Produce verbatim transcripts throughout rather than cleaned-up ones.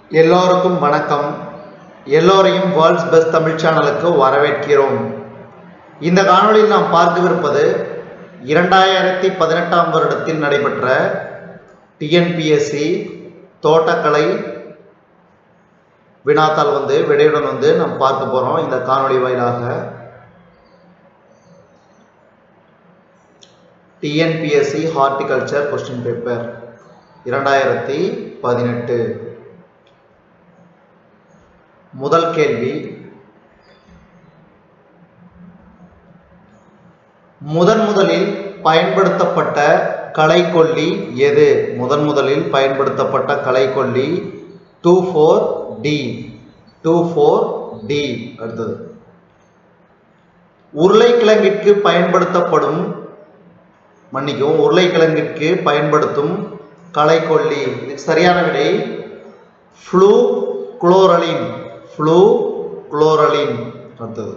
எல்லோருக்கும் வணக்கம். எல்லோரையும் வேர்ல்ட்ஸ் பெஸ்ட் தமிழ் சேனலுக்கு வரவேற்கிறோம். இந்த காணொளியில் நாம் பார்க்கவிருப்பது இரண்டாயிரத்தி பதினெட்டாம் வருடத்தில் நடைபெற்ற டிஎன்பிஎஸ்சி தோட்டக்கலை வினாத்தாள் வந்து விடையுடன் வந்து நாம் பார்க்க போறோம். இந்த காணொளி வாயிலாக டிஎன்பிஎஸ்சி ஹார்டிகல்ச்சர் கொஸ்டின் பேப்பர் இரண்டாயிரத்தி பதினெட்டு. முதல் கேள்வி, முதன் முதலில் பயன்படுத்தப்பட்ட களைக்கொல்லி எது? முதன் முதலில் பயன்படுத்தப்பட்ட களைக்கொல்லி two four D. Two four D. அடுத்தது, உருளைக்கிழங்கிற்கு பயன்படுத்தப்படும் மன்னிக்கவும் உருளைக்கிழங்கிற்கு பயன்படுத்தும் களைக்கொல்லி. இதுக்கு சரியான விடை ஃப்ளூ குளோரலின். ஃப்ளூ குளோரலின். அடுத்தது,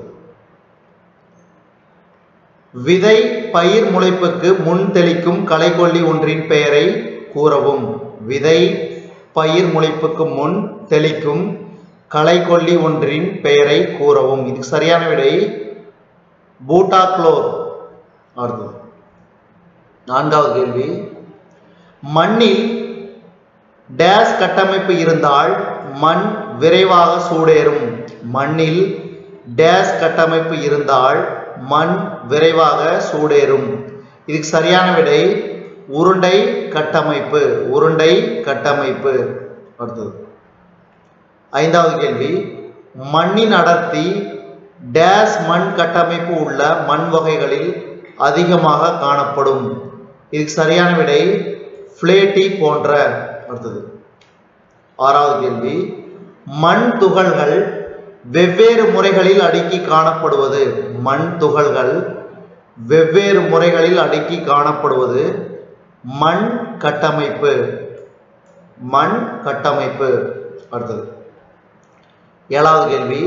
விதை பயிர் முளைப்புக்கு முன் தெளிக்கும் களைக்கொல்லி ஒன்றின் பெயரை கூறவும். விதை பயிர் முளைப்புக்கு முன் தெளிக்கும் களைக்கொல்லி ஒன்றின் பெயரை கூறவும். இதுக்கு சரியான விடை பூட்டாக்ளோர். அடுத்தது, நான்காவது கேள்வி, மண்ணில் டேஸ் கட்டமைப்பு இருந்தால் மண் விரைவாக சூடேறும். மண்ணில் டேஸ் கட்டமைப்பு இருந்தால் மண் விரைவாக சூடேறும். இதுக்கு சரியான விடை உருண்டை கட்டமைப்பு. உருண்டை கட்டமைப்பு. அடுத்தது, ஐந்தாவது கேள்வி, மண்ணின் அடர்த்தி டேஸ் மண் கட்டமைப்பு உள்ள மண் வகைகளில் அதிகமாக காணப்படும். இதுக்கு சரியான விடை பிளேட்டி போன்ற. அடுத்தது, ஆறாவது கேள்வி, மண் துகள்கள் வெவ்வேறு முறைகளில் அடுக்கி காணப்படுவது. மண் துகள்கள் வெவ்வேறு முறைகளில் அடுக்கி காணப்படுவது மண் கட்டமைப்பு. மண் கட்டமைப்பு. அடுத்தது, ஏழாவது கேள்வி,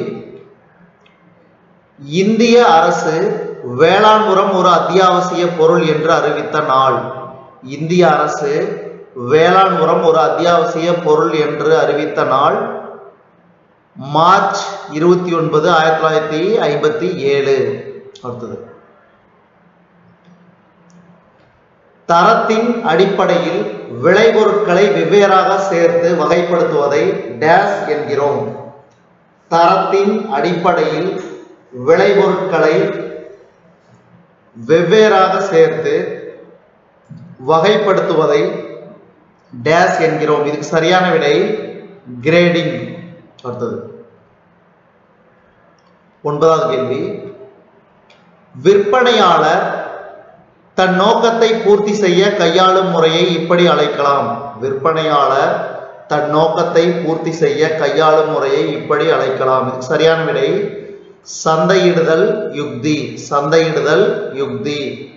இந்திய அரசு வேளாண் உரம் ஒரு அத்தியாவசிய பொருள் என்று அறிவித்த நாள். இந்திய அரசு வேளாண் உரம் ஒரு அத்தியாவசிய பொருள் என்று அறிவித்த நாள் மார்ச் இருபத்தி ஒன்பது ஆயிரத்தி தொள்ளாயிரத்தி ஐம்பத்தி ஏழு. அடுத்தது, தரத்தின் அடிப்படையில் விளைபொருட்களை வெவ்வேறாக சேர்த்து வகைப்படுத்துவதை டேஸ் என்கிறோம். தரத்தின் அடிப்படையில் விளைபொருட்களை வெவ்வேறாக சேர்த்து வகைப்படுத்துவதை டேஸ் என்கிறோம். இதுக்கு சரியான விடை கிரேடிங். அடுத்தது, ஒன்பதாவது கேள்வி, விற்பனையாளர் தன் நோக்கத்தை பூர்த்தி செய்ய கையாளும் முறையை இப்படி அழைக்கலாம். விற்பனையாளர் தன் நோக்கத்தை பூர்த்தி செய்ய கையாளும் முறையை இப்படி அழைக்கலாம். இதுக்கு சரியான விடை சந்தையிடுதல் யுக்தி. சந்தையிடுதல் யுக்தி.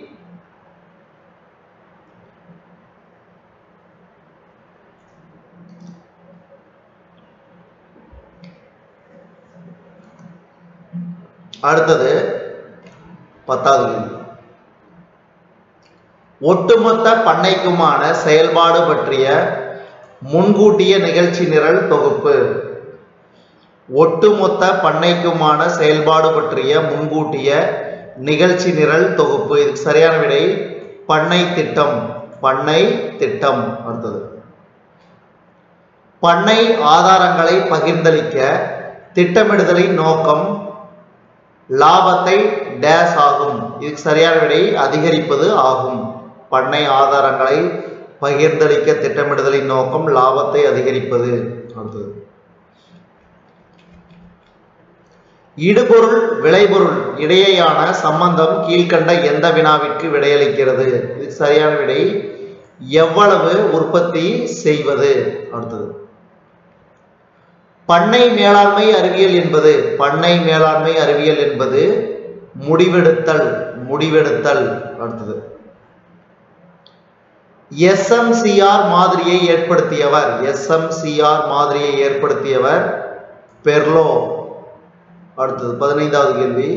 அடுத்தது, பத்தாவது கேள்வி, ஒட்டுமொத்த பண்ணைக்குமான செயல்பாடு பற்றிய முன்கூட்டிய நிகழ்ச்சி நிரல் தொகுப்பு. ஒட்டுமொத்த பண்ணைக்குமான செயல்பாடு பற்றிய முன்கூட்டிய நிகழ்ச்சி நிரல் தொகுப்பு. இதுக்கு சரியான விடை பண்ணை திட்டம். பண்ணை திட்டம். அடுத்தது, பண்ணை ஆதாரங்களை பகிர்ந்தளிக்க திட்டமிடுதலின் நோக்கம் லாபத்தை டேஸ் ஆகும். இதுக்கு சரியான விடை அதிகரிப்பது ஆகும். பண்ணை ஆதாரங்களை பகிர்ந்தளிக்க திட்டமிடுதலின் நோக்கம் லாபத்தை அதிகரிப்பது. அடுத்தது, இடுபொருள் விளைபொருள் இடையேயான சம்பந்தம் கீழ்கண்ட எந்த வினாவிற்கு விடையளிக்கிறது? இதுக்கு சரியான விடை எவ்வளவு உற்பத்தி செய்வது. அடுத்தது, பண்ணை மேலாண்மை அறிவியல் என்பது பண்ணை மேலாண்மை அறிவியல் என்பது முடிவெடுத்தல். முடிவெடுத்தல். அடுத்தது, எஸ் எம் சி ஆர் மாதிரியை ஏற்படுத்தியவர். எஸ் எம் சி ஆர் மாதிரியை ஏற்படுத்தியவர் பெர்லோ. அடுத்தது, பதினைந்தாவது கேள்வி,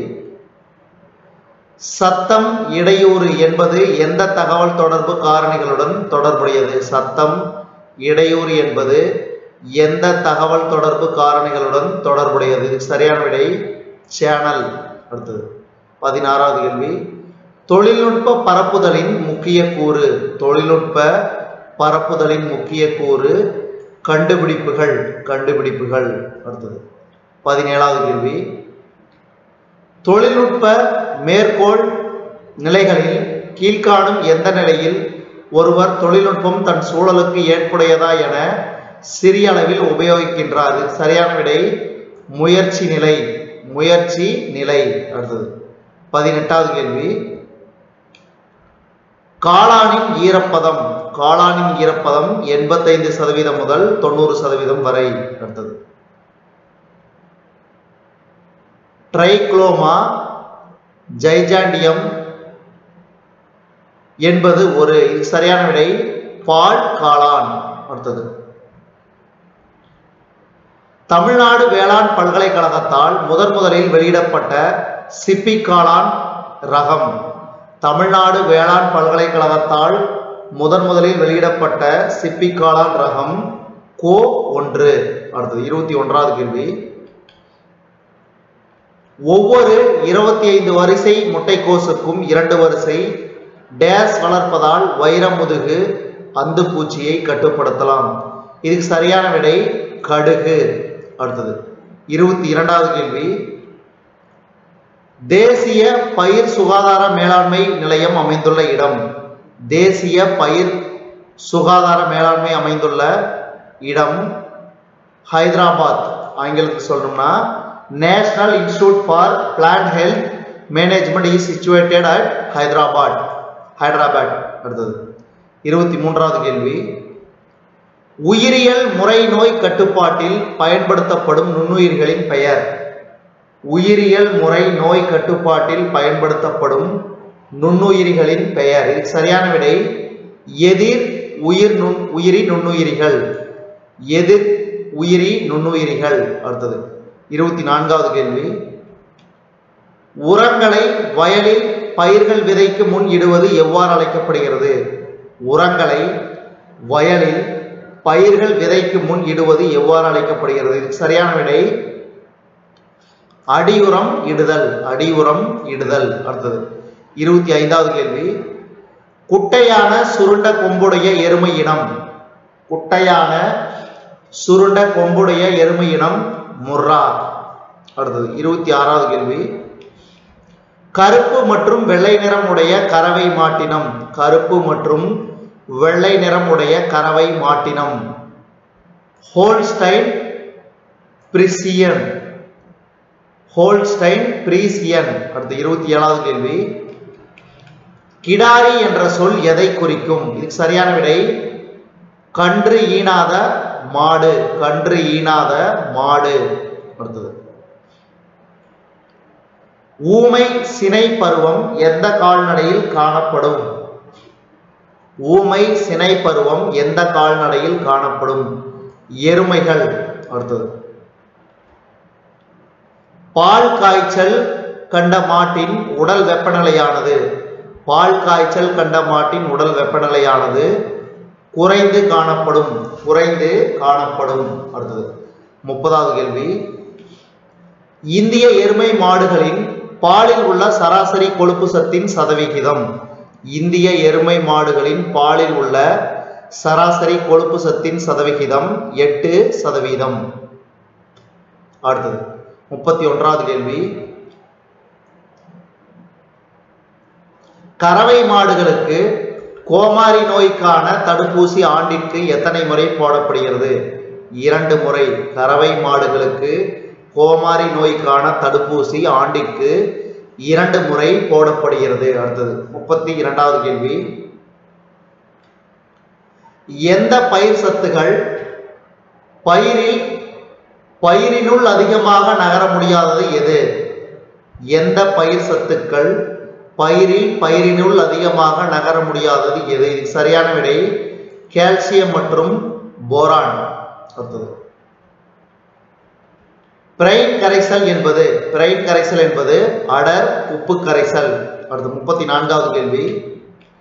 சத்தம் இடையூறு என்பது எந்த தகவல் தொடர்பு காரணிகளுடன் தொடர்புடையது? சத்தம் இடையூறு என்பது எந்த தகவல் தொடர்பு காரணிகளுடன் தொடர்புடையது? சரியான விடை சேனல். அடுத்தது பதினாறாவது கேள்வி, தொழில்நுட்ப பரப்புதலின் முக்கிய கூறு. தொழில்நுட்ப பரப்புதலின் முக்கிய கூறு கண்டுபிடிப்புகள். கண்டுபிடிப்புகள். அடுத்தது பதினேழாவது கேள்வி, தொழில்நுட்ப மேற்கோள் நிலைகளில் கீழ்காணும் எந்த நிலையில் ஒருவர் தொழில்நுட்பம் தன் சூழலுக்கு ஏற்புடையதா என சிறிய அளவில் உபயோகிக்கின்றார்? சரியான விடை முயற்சி நிலை. முயற்சி நிலை. அடுத்தது பதினெட்டாவது கேள்வி, காளானின் ஈரப்பதம். காளானின் ஈரப்பதம் எண்பத்தைந்து சதவீதம் முதல் தொண்ணூறு சதவீதம் வரை. அடுத்தது ட்ரைக்ளோமா ஜைஜாண்டியம் என்பது ஒரு. சரியான விடை பால் காளான். அடுத்தது தமிழ்நாடு வேளாண் பல்கலைக்கழகத்தால் முதன் முதலில் வெளியிடப்பட்ட சிப்பி காளான் ரகம். தமிழ்நாடு வேளாண் பல்கலைக்கழகத்தால் முதன் முதலில் வெளியிடப்பட்ட சிப்பி காளான் ரகம் கோ ஒன்று. அடுத்தது இருபத்தி ஒன்றாவது கேள்வி, ஒவ்வொரு இருபத்தி ஐந்து வரிசை முட்டைக்கோசுக்கும் இரண்டு வரிசை டேஸ் வளர்ப்பதால் வைரமுதுகு அந்து பூச்சியை கட்டுப்படுத்தலாம். இதுக்கு சரியான விடை கடுகு. அடுத்தது இருபத்தி இரண்டாவது கேள்வி, தேசிய பயிர் சுகாதார மேலாண்மை நிலையம் அமைந்துள்ள இடம். தேசிய பயிர் சுகாதார மேலாண்மை அமைந்துள்ள இடம் ஹைதராபாத். ஆங்கிலத்தில் சொல்லணும்னா national institute for plant health management is situated at Hyderabad. Hyderabad. அடுத்தது இருபத்தி மூன்றாவது கேள்வி, உயிரியல் முறை நோய் கட்டுப்பாட்டில் பயன்படுத்தப்படும் நுண்ணுயிர்களின் பெயர். உயிரியல் முறை நோய் கட்டுப்பாட்டில் பயன்படுத்தப்படும் நுண்ணுயிரிகளின் பெயர். இதுக்கு சரியான விடை எதிர் உயிர் நுண் உயிரி நுண்ணுயிரிகள். எதிர் உயிரி நுண்ணுயிரிகள். அடுத்தது இருபத்தி நான்காவது கேள்வி, உரங்களை வயலில் பயிர்கள் விதைக்கு முன் இடுவது எவ்வாறு அழைக்கப்படுகிறது? உரங்களை வயலில் பயிர்கள் விதைக்கு முன் இடுவது எவ்வாறு அழைக்கப்படுகிறது? இதுக்கு சரியான விடை அடியுரம் இடுதல். அடியுரம் இடுதல். அடுத்தது இருபத்தி ஐந்தாவது கேள்வி, குட்டையான சுருண்ட கொம்புடைய எருமை இனம். குட்டையான சுருண்ட கொம்புடைய எருமை இனம் முர்ரா. அடுத்தது இருபத்தி ஆறாவது கேள்வி, கருப்பு மற்றும் வெள்ளை நிறம் உடைய கறவை மாட்டினம். கருப்பு மற்றும் வெள்ளை நிறம் உடைய கறவை மாட்டினம் ஹோல்ஸ்டைன் பிரிசியன். ஹோல்ஸ்டைன் பிரிசியன். அடுத்து இருபத்தி ஏழாவது கேள்வி, கிடாரி என்ற சொல் எதை குறிக்கும்? இதுக்கு சரியான விடை கன்று ஈனாத மாடு. கன்று ஈனாத மாடு. அடுத்தது ஊமை சினை பருவம் எந்த கால்நடையில் காணப்படும்? ஊமை சினை பருவம் எந்த கால்நடையில் காணப்படும்? எருமைகள். அடுத்தது பால் காய்ச்சல் கண்ட மாட்டின் உடல் வெப்பநிலையானது. பால் காய்ச்சல் கண்ட மாட்டின் உடல் வெப்பநிலையானது குறைந்து காணப்படும். குறைந்து காணப்படும். அடுத்தது முப்பதாவது கேள்வி, இந்திய எருமை மாடுகளின் பாலில் உள்ள சராசரி கொழுப்பு சத்தின் சதவிகிதம். இந்திய எருமை மாடுகளின் பாலில் உள்ள சராசரி கொழுப்பு சத்தின் சதவிகிதம் எட்டு சதவீதம். அடுத்தது முப்பத்தி ஒன்றாவது கேள்வி, கறவை மாடுகளுக்கு கோமாரி நோய்க்கான தடுப்பூசி ஆண்டிற்கு எத்தனை முறை போடப்படுகிறது? இரண்டு முறை. கறவை மாடுகளுக்கு கோமாரி நோய்க்கான தடுப்பூசி ஆண்டிற்கு இரண்டு முறை போடப்படுகிறது. அடுத்தது முப்பத்தி இரண்டாவது கேள்வி, எந்த பயிர் சத்துகள் பயிரில் பயிரினுள் அதிகமாக நகர முடியாதது எது? எந்த பயிர் சத்துக்கள் பயிரில் பயிரினுள் அதிகமாக நகர முடியாதது எது? இது சரியான விடை கால்சியம் மற்றும் போரான். அடுத்தது பிரைன் கரைசல் என்பது பிரைன் கரைசல் என்பது அடர் உப்பு கரைசல். அடுத்து முப்பத்தி நான்காவது கேள்வி,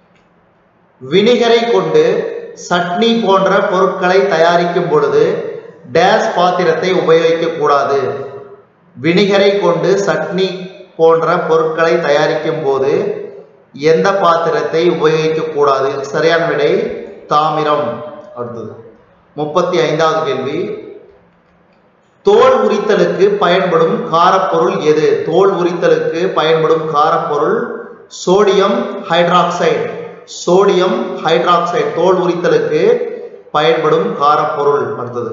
வினிகரை கொண்டு சட்னி போன்ற பொருட்களை தயாரிக்கும் பொழுது டேஸ் பாத்திரத்தை உபயோகிக்க கூடாது. வினிகரை கொண்டு சட்னி போன்ற பொருட்களை தயாரிக்கும் போது எந்த பாத்திரத்தை உபயோகிக்க கூடாது? சரியான விடை தாமிரம். அடுத்தது முப்பத்தி ஐந்தாவது கேள்வி. தோல் உரித்தலுக்கு பயன்படும் காரப்பொருள் எது? தோல் உரித்தலுக்கு பயன்படும் காரப்பொருள் சோடியம் ஹைட்ராக்சைடு. சோடியம் ஹைட்ராக்சைடு தோல் உரித்தலுக்கு பயன்படும் காரப்பொருள். அடுத்தது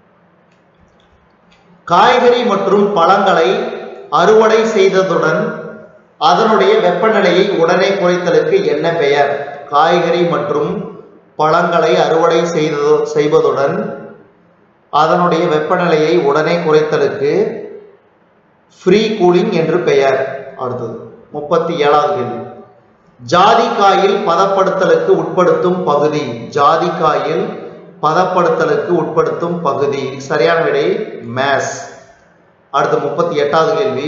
காய்கறி மற்றும் பழங்களை அறுவடை செய்ததுடன் அதனுடைய வெப்பநிலையை உடனே குறைத்தலுக்கு என்ன பெயர்? காய்கறி மற்றும் பழங்களை அறுவடை செய்தது செய்வதுடன் அதனுடைய வெப்பநிலையை உடனே குறைத்தலுக்கு ஃப்ரீ கூலிங் என்று பெயர். அடுத்தது முப்பத்தி ஏழாவது கேள்வி. ஜாதிக்காயில் பதப்படுத்தலுக்கு உட்படுத்தும் பகுதி. ஜாதிக்காயில் பதப்படுத்தலுக்கு உட்படுத்தும் பகுதி. சரியான விடை மேஸ். அடுத்து முப்பத்தி எட்டாவது கேள்வி.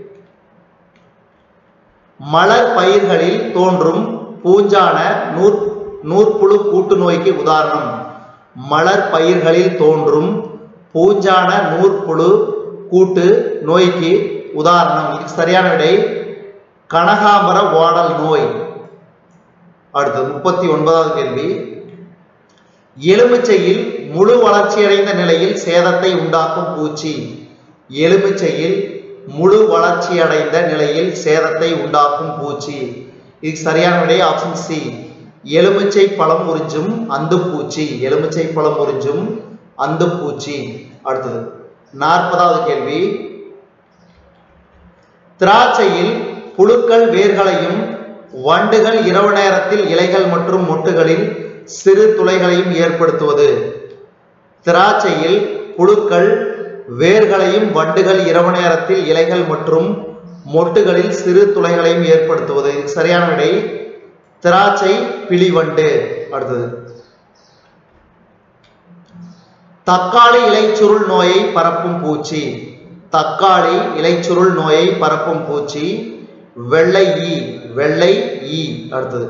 மலர் பயிர்களில் தோன்றும் பூஞ்சான நூற் நூற்புழு கூட்டு நோய்க்கு உதாரணம். மலர் பயிர்களில் தோன்றும் பூஞ்சான நூற்புழு கூட்டு நோய்க்கு உதாரணம். இதுக்கு சரியான விடை கனகாம்பர வாடல் நோய். அடுத்தது முப்பத்தி ஒன்பதாவது கேள்வி. எலுமிச்சையில் முழு வளர்ச்சியடைந்த நிலையில் சேதத்தை உண்டாக்கும் பூச்சி. எலுமிச்சையில் முழு வளர்ச்சியடைந்த நிலையில் சேதத்தை உண்டாக்கும் பூச்சி. இதுக்கு சரியான விடை ஆப்ஷன் சி எலுமிச்சை பழம் உறிஞ்சும் அந்து பூச்சி. எலுமிச்சை பழம் உறிஞ்சும் அந்து பூச்சி. அடுத்தது நாற்பதாவது கேள்வி. திராட்சையில் புழுக்கள் வேர்களையும் வண்டுகள் இரவு நேரத்தில் இலைகள் மற்றும் மொட்டுகளில் சிறு துளைகளையும் ஏற்படுத்துவது. திராட்சையில் புழுக்கள் வேர்களையும் வண்டுகள் இரவு நேரத்தில் இலைகள் மற்றும் மொட்டுகளில் சிறு துளைகளையும் ஏற்படுத்துவது. சரியான விடை திராட்சை பிளிவண்டு. அடுத்தது தக்காளி இலைச்சுருள் நோயை பரப்பும் பூச்சி. தக்காளி இலைச்சுருள் நோயை பரப்பும் பூச்சி வெள்ளை ஈ. வெள்ளை ஈ. அடுத்தது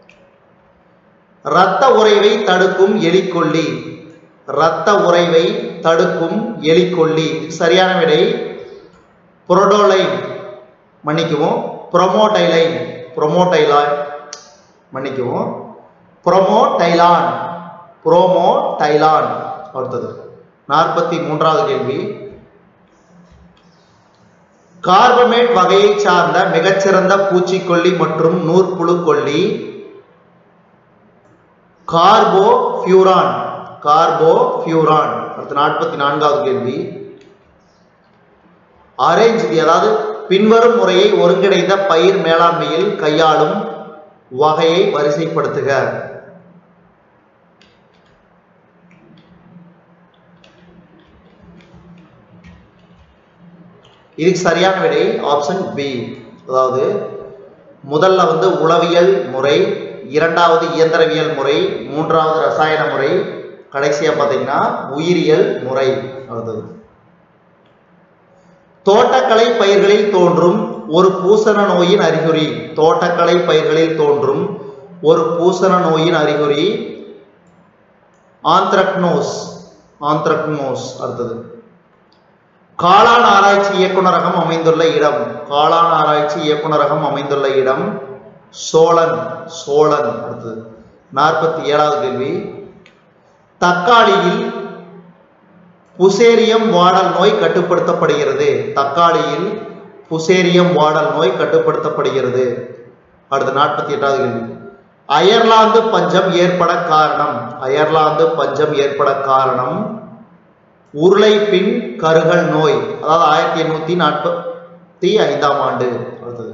இரத்த உறைவை தடுக்கும் எலிக்கொல்லி. இரத்த உறைவை தடுக்கும் எலிக்கொல்லி. சரியான விடை புரோடோலைன். மன்னிக்குவோம் புரோமோடைலைன். புரோமோடைலான் மன்னிக்குவோம் புரோமோடைலான். புரோமோடைலான். அடுத்தது நாற்பத்தி மூன்றாவது கேள்வி. கார்பமேட் வகையை சார்ந்த மிகச்சிறந்த பூச்சிக்கொல்லி மற்றும் நூற்புழு கொல்லி கார்போஃபியூரான். கார்போஃபியூரான். அடுத்து நாற்பத்தி நான்காவது கேள்வி. அரேஞ்ச் அதாவது பின்வரும் முறையை ஒருங்கிணைந்த பயிர் மேலாண்மையில் கையாளும் வகையை வரிசைப்படுத்துக. இதுக்கு சரியான விடை ஆப்ஷன் பி. அதாவது முதல்ல வந்து உளவியல் முறை, இரண்டாவது இயந்திரவியல் முறை, மூன்றாவது ரசாயன முறை, கடைசியா பாத்தீங்கன்னா உயிரியல் முறை. அடுத்தது தோட்டக்கலை பயிர்களில் தோன்றும் ஒரு பூசண நோயின் அறிகுறி. தோட்டக்கலை பயிர்களில் தோன்றும் ஒரு பூசண நோயின் அறிகுறி ஆந்த்ரக்னோஸ். ஆந்த்ரக்னோஸ். அடுத்தது காளான் ஆராய்ச்சி இயக்குநரகம் அமைந்துள்ள இடம். காளான் ஆராய்ச்சி இயக்குநரகம் அமைந்துள்ள இடம் சோழன். சோழன். அடுத்தது நாற்பத்தி ஏழாவது கேள்வி. தக்காளியில் புசேரியம் வாடல் நோய் கட்டுப்படுத்தப்படுகிறது. தக்காளியில் புசேரியம் வாடல் நோய் கட்டுப்படுத்தப்படுகிறது. அடுத்து நாற்பத்தி எட்டாவது கேள்வி. அயர்லாந்து பஞ்சம் ஏற்பட காரணம். அயர்லாந்து பஞ்சம் ஏற்பட காரணம் உருளை பின் கருகல் நோய். அதாவது ஆயிரத்தி எண்ணூத்தி நாற்பத்தி ஐந்தாம் ஆண்டு. அடுத்தது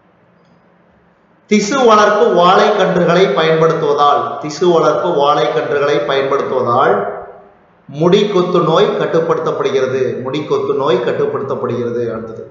திசு வளர்ப்பு வாழை கன்றுகளை பயன்படுத்துவதால். திசு வளர்ப்பு வாழை கன்றுகளை பயன்படுத்துவதால் முடிக்கொத்து நோய் கட்டுப்படுத்தப்படுகிறது. முடிக்கொத்து நோய் கட்டுப்படுத்தப்படுகிறது. அடுத்தது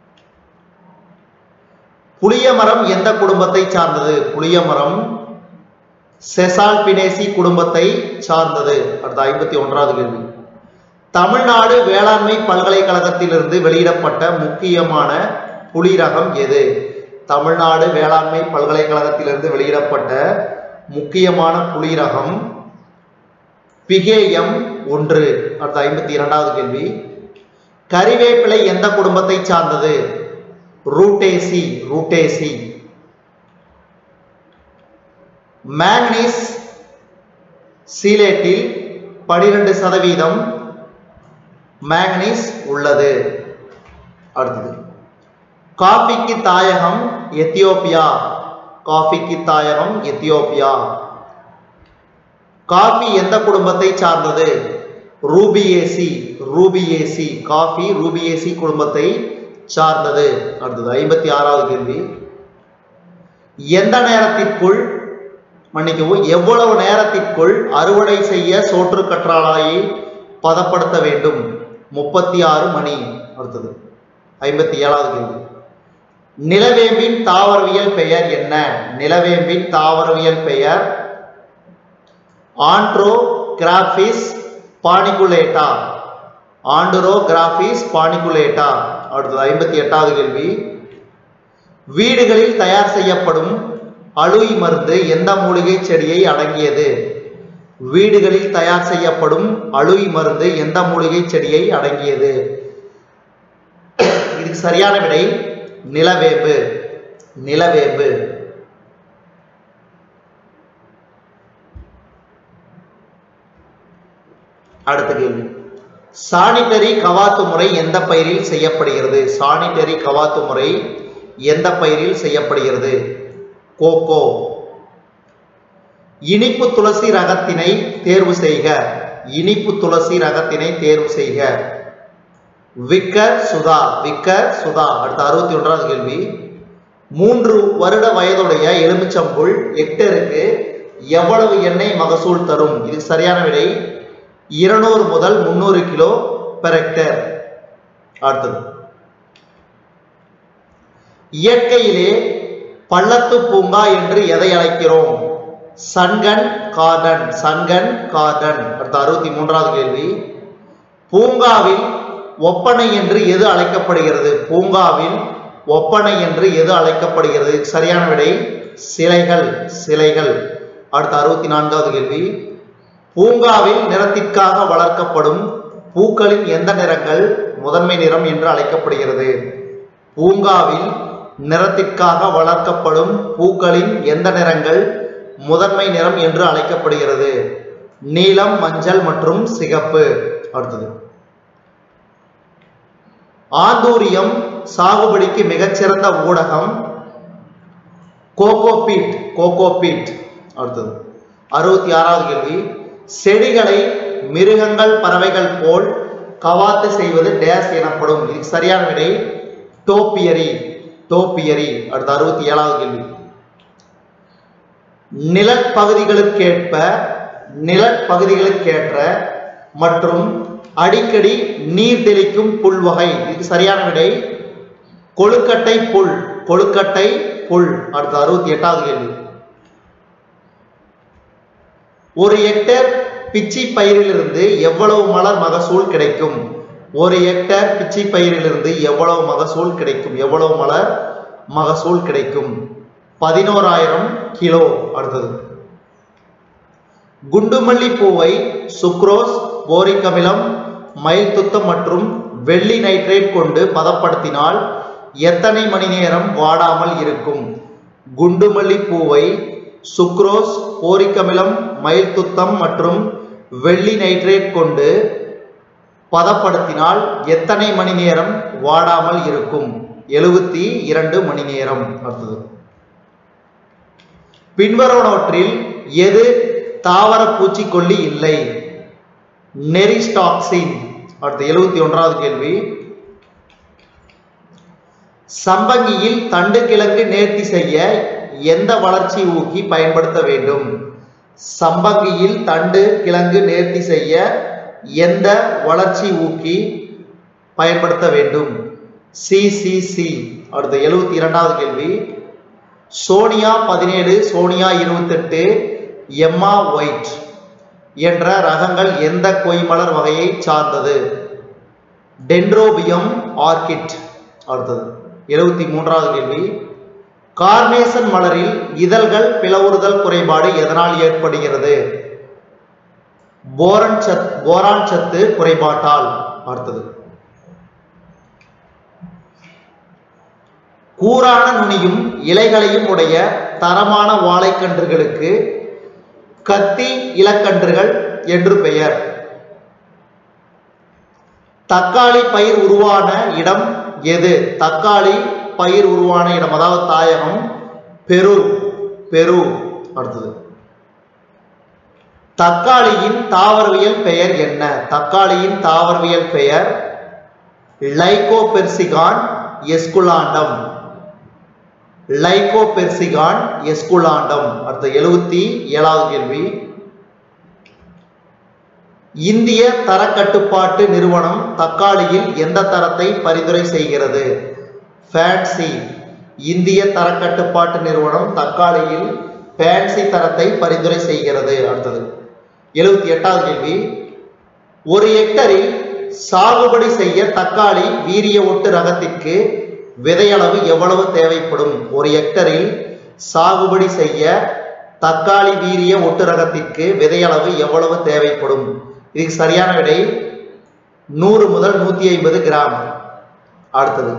புளிய மரம் எந்த குடும்பத்தை சார்ந்தது? புளிய மரம் செசால்பினேசி குடும்பத்தை சார்ந்தது. அடுத்த ஐம்பத்தி ஒன்றாவது கேள்வி. தமிழ்நாடு வேளாண்மை பல்கலைக்கழகத்திலிருந்து வெளியிடப்பட்ட முக்கியமான புலி ரகம் எது? தமிழ்நாடு வேளாண்மை பல்கலைக்கழகத்திலிருந்து வெளியிடப்பட்ட முக்கியமான புலி ரகம் பிகேயம் ஒன்று. அடுத்த ஐம்பத்தி இரண்டாவது கேள்வி, கறிவேப்பிலை எந்த குடும்பத்தை சார்ந்தது? ரூட்டேசி. ரூட்டேசி. மேக்னீஸ் சீலேட்டில் பனிரெண்டு சதவீதம் மேக்னீஸ் உள்ளது. அடுத்தது, காபிக்கு தாயகம் எத்தியோப்பியா. காபிக்கு தாயகம் எத்தியோப்பியா. காபி எந்த குடும்பத்தை சார்ந்தது? ரூபியேசி. ரூபியேசி. காபி ரூபியேசி குடும்பத்தை சார்ந்தது. அடுத்தது ஐம்பத்தி ஆறாவது கேள்வி, எந்த நேரத்திற்குள் மன்னிக்கவும் எவ்வளவு நேரத்திற்குள் அறுவடை செய்ய சோற்று கற்றாழையை பதப்படுத்த வேண்டும்? முப்பத்தி ஆறு மணி. அடுத்தது ஐம்பத்தி ஏழாவது கேள்வி, நிலவேம்பின் தாவரவியல் பெயர் என்ன? நிலவேம்பின் தாவரவியல் பெயர் ஆண்ட்ரோகிராபிஸ் பானிகுலேட்டா. ஆண்ட்ரோகிராபிஸ் பானிகுலேட்டா. அடுத்தது ஐம்பத்தி எட்டாவது கேள்வி, வீடுகளில் தயார் செய்யப்படும் அழுய் மருந்து எந்த மூலிகை செடியை அடங்கியது? வீடுகளில் தயார் செய்யப்படும் அழுய் மருந்து எந்த மூலிகை செடியை அடங்கியது? இதுக்கு சரியான விடை நிலவேம்பு. நிலவேம்பு. அடுத்த கேள்வி, சானிட்டரி கவாத்து முறை எந்த பயிரில் செய்யப்படுகிறது? சானிட்டரி கவாத்து முறை எந்த பயிரில் செய்யப்படுகிறது? கோகோ. இனிப்பு துளசி ரகத்தினை தேர்வு செய்க. இனிப்பு துளசி ரகத்தினை தேர்வு செய்க. விக்கர் சுதா. விக்கர் சுதா. அடுத்த அறுபத்தி ஒன்றாவது கேள்வி, மூன்று வருட வயதுடைய எலுமிச்சம்புல் ஹெக்டருக்கு எவ்வளவு எண்ணெய் மகசூல் தரும்? இது சரியான விடை இருநூறு முதல் முன்னூறு கிலோ பெர் ஹெக்டேர். அடுத்தது, இயற்கையிலே பள்ளத்து பூங்கா என்று எதை அழைக்கிறோம்? Sunken garden. Sunken garden. அடுத்த அறுபத்தி மூன்றாவது கேள்வி, பூங்காவில் ஒப்பனை என்று எது அழைக்கப்படுகிறது? பூங்காவில் ஒப்பனை என்று எது அழைக்கப்படுகிறது? சரியான விடை சிலைகள். சிலைகள். அடுத்த அறுபத்தி நான்காவது கேள்வி, பூங்காவில் நிறத்திற்காக வளர்க்கப்படும் பூக்களின் எந்த நிறங்கள் முதன்மை நிறம் என்று அழைக்கப்படுகிறது? பூங்காவில் நிறத்திற்காக வளர்க்கப்படும் பூக்களின் எந்த நிறங்கள் முதன்மை நிறம் என்று அழைக்கப்படுகிறது? நீலம், மஞ்சள் மற்றும் சிகப்பு. அடுத்தது, ஆந்தூரியம் சாகுபடிக்கு மிகச்சிறந்த ஊடகம் கோகோபீட். கோகோபீட். அடுத்தது அறுபத்தி ஆறாவது கேள்வி, செடிகளை மிருகங்கள் பறவைகள் போல் கவாத்து செய்வது டேஸ் எனப்படும்? இதுக்கு சரியான விடை டோப்பியரி. டோப்பியரி. அடுத்த அறுபத்தி ஏழாவது கேள்வி, நிலப்பகுதிகளுக்கேற்ப நிலப்பகுதிகளுக்கேற்ற மற்றும் அடிக்கடி நீர் தெளிக்கும் புல் வகை? இதுக்கு சரியான விடை கொழுக்கட்டை புல். கொழுக்கட்டை புல். அடுத்த அறுபத்தி எட்டாவது கேள்வி, ஒரு ஹெக்டேர் பிச்சி பயிரிலிருந்து எவ்வளவு மலர் மகசூல் கிடைக்கும்? ஒரு ஹெக்டேர் பிச்சி பயிரிலிருந்து எவ்வளவு மகசூல் கிடைக்கும்? எவ்வளவு மலர் மகசூல் கிடைக்கும்? பதினோராயிரம் கிலோ. அடுத்தது, குண்டுமல்லி பூவை சுக்ரோஸ், போரிக் அமிலம், மயில் துத்தம் மற்றும் வெள்ளி நைட்ரேட் கொண்டு பதப்படுத்தினால் எத்தனை மணி நேரம் வாடாமல் இருக்கும்? குண்டுமல்லி பூவை சுக்ரோஸ், போரிக் அமிலம், மயில் துத்தம் மற்றும் வெள்ளி நைட்ரேட் கொண்டு பதப்படுத்தினால் எத்தனை மணி நேரம் வாடாமல் இருக்கும்? எழுபத்தி இரண்டு மணி நேரம். அடுத்தது, பின்வருவனவற்றில் எது தாவர பூச்சிக்கொல்லி இல்லை? நெரிஸ்டாக்சின். அடுத்த எழுபத்தி ஒன்றாவது கேள்வி, சம்பங்கியில் தண்டு கிழங்கு நேர்த்தி செய்ய எந்த வளர்ச்சி ஊக்கி பயன்படுத்த வேண்டும்? சம்பங்கியில் தண்டு கிழங்கு நேர்த்தி செய்ய எந்த வளர்ச்சி ஊக்கி பயன்படுத்த வேண்டும்? C C C. அடுத்த எழுபத்தி இரண்டாவது கேள்வி, சோனியா பதினேழு, சோனியா இருபத்தி எட்டு, எம்மா ஒயிட் என்ற ரகங்கள் எந்த கொய்மலர் வகையை சார்ந்தது? Dendrobium orchid. அடுத்தது எழுபத்தி மூன்றாவது கேள்வி, கார்னேசன் மலரில் இதழ்கள் பிளவுறுதல் குறைபாடு எதனால் ஏற்படுகிறது? போரான் சத்து போரான் சத்து குறைபாட்டால். அடுத்தது கூரான நுனியும் இலைகளையும் உடைய தரமான வாழைக்கன்றுகளுக்கு கத்தி இலக்கன்றுகள் என்று பெயர். தக்காளி பயிர் உருவான இடம் எது? தக்காளி பயிர் உருவான இடம் அதாவது தாயகம் பெரு பெரு. அடுத்தது தக்காளியின் தாவரவியல் பெயர் என்ன? தக்காளியின் தாவரவியல் பெயர் லைகோபெர்சிகான் எஸ்குலாண்டம். லைகோபெர்சிகான் எஸ்குலாண்டம். அடுத்த எழுபத்தி ஏழாவது கேள்வி. இந்திய தரக்கட்டுப்பாட்டு நிறுவனம் தக்காளியில் எந்த தரத்தை பரிந்துரை செய்கிறது? ஃபேன்சி. இந்திய தரக்கட்டுப்பாட்டு நிறுவனம் தக்காளியில் ஃபேன்சி தரத்தை பரிந்துரை செய்கிறது. அடுத்தது எழுபத்தி எட்டாவது கேள்வி. ஒரு ஹெக்டரில் சாகுபடி செய்ய தக்காளி வீரிய ஒட்டு ரகத்திற்கு விதையளவு எவ்வளவு தேவைப்படும்? ஒரு ஹெக்டரில் சாகுபடி செய்ய தக்காளி வீரிய ஒட்டு ரகத்திற்கு விதையளவு எவ்வளவு தேவைப்படும்? இதுக்கு சரியான விடை நூறு முதல் நூத்தி ஐம்பது கிராம். அடுத்தது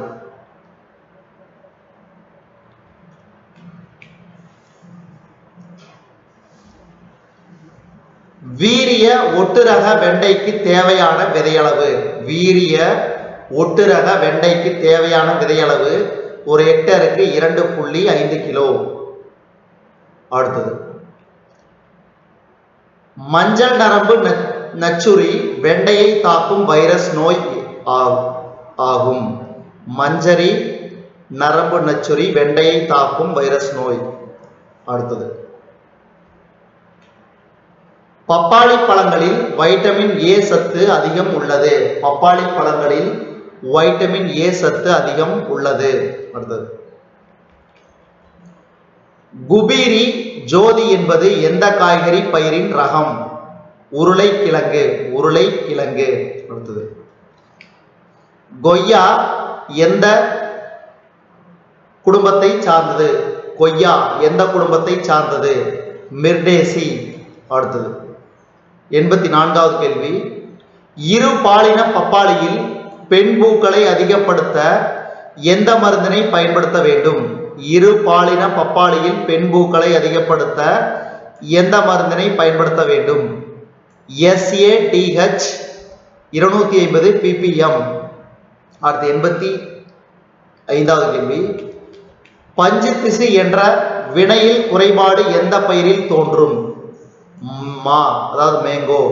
வீரிய ஒட்டுரக வெண்டைக்கு தேவையான விதையளவு. வீரிய ஒட்டுரக வெண்டைக்கு தேவையான விதையளவு ஒரு ஹெக்டருக்கு இரண்டு புள்ளி ஐந்து கிலோ. அடுத்தது மஞ்சள் நரம்பு நச்சுரி வெண்டையை தாக்கும் வைரஸ் நோய் ஆகும். மஞ்சரி நரம்பு நச்சுரி வெண்டையை தாக்கும் வைரஸ் நோய். அடுத்தது பப்பாளி பழங்களில் வைட்டமின் ஏ சத்து அதிகம் உள்ளது. பப்பாளி பழங்களில் வைட்டமின் ஏ சத்து அதிகம் உள்ளது. அடுத்தது குபீரி ஜோதி என்பது எந்த காய்கறி பயிரின் ரகம்? உருளைக்கிழங்கு. உருளைக்கிழங்கு. அடுத்தது கொய்யா எந்த குடும்பத்தை சார்ந்தது? கொய்யா எந்த குடும்பத்தை சார்ந்தது? மிர்டேசி. அடுத்தது எண்பத்தி நான்காவது கேள்வி. இரு பாலின பப்பாளியில் பெண் பூக்களை அதிகப்படுத்த எந்த மருந்தினை பயன்படுத்த வேண்டும்? இரு பாலின பப்பாளியில் பெண் பூக்களை அதிகப்படுத்த எந்த மருந்தினை பயன்படுத்த வேண்டும்? எஸ் ஏ டி ஹெச் இருநூத்தி ஐம்பது பிபிஎம். அடுத்து எண்பத்தி ஐந்தாவது கேள்வி. பஞ்சு திசு என்ற வினையில் குறைபாடு எந்த பயிரில் தோன்றும்? மா அதாவது மேங்கோ.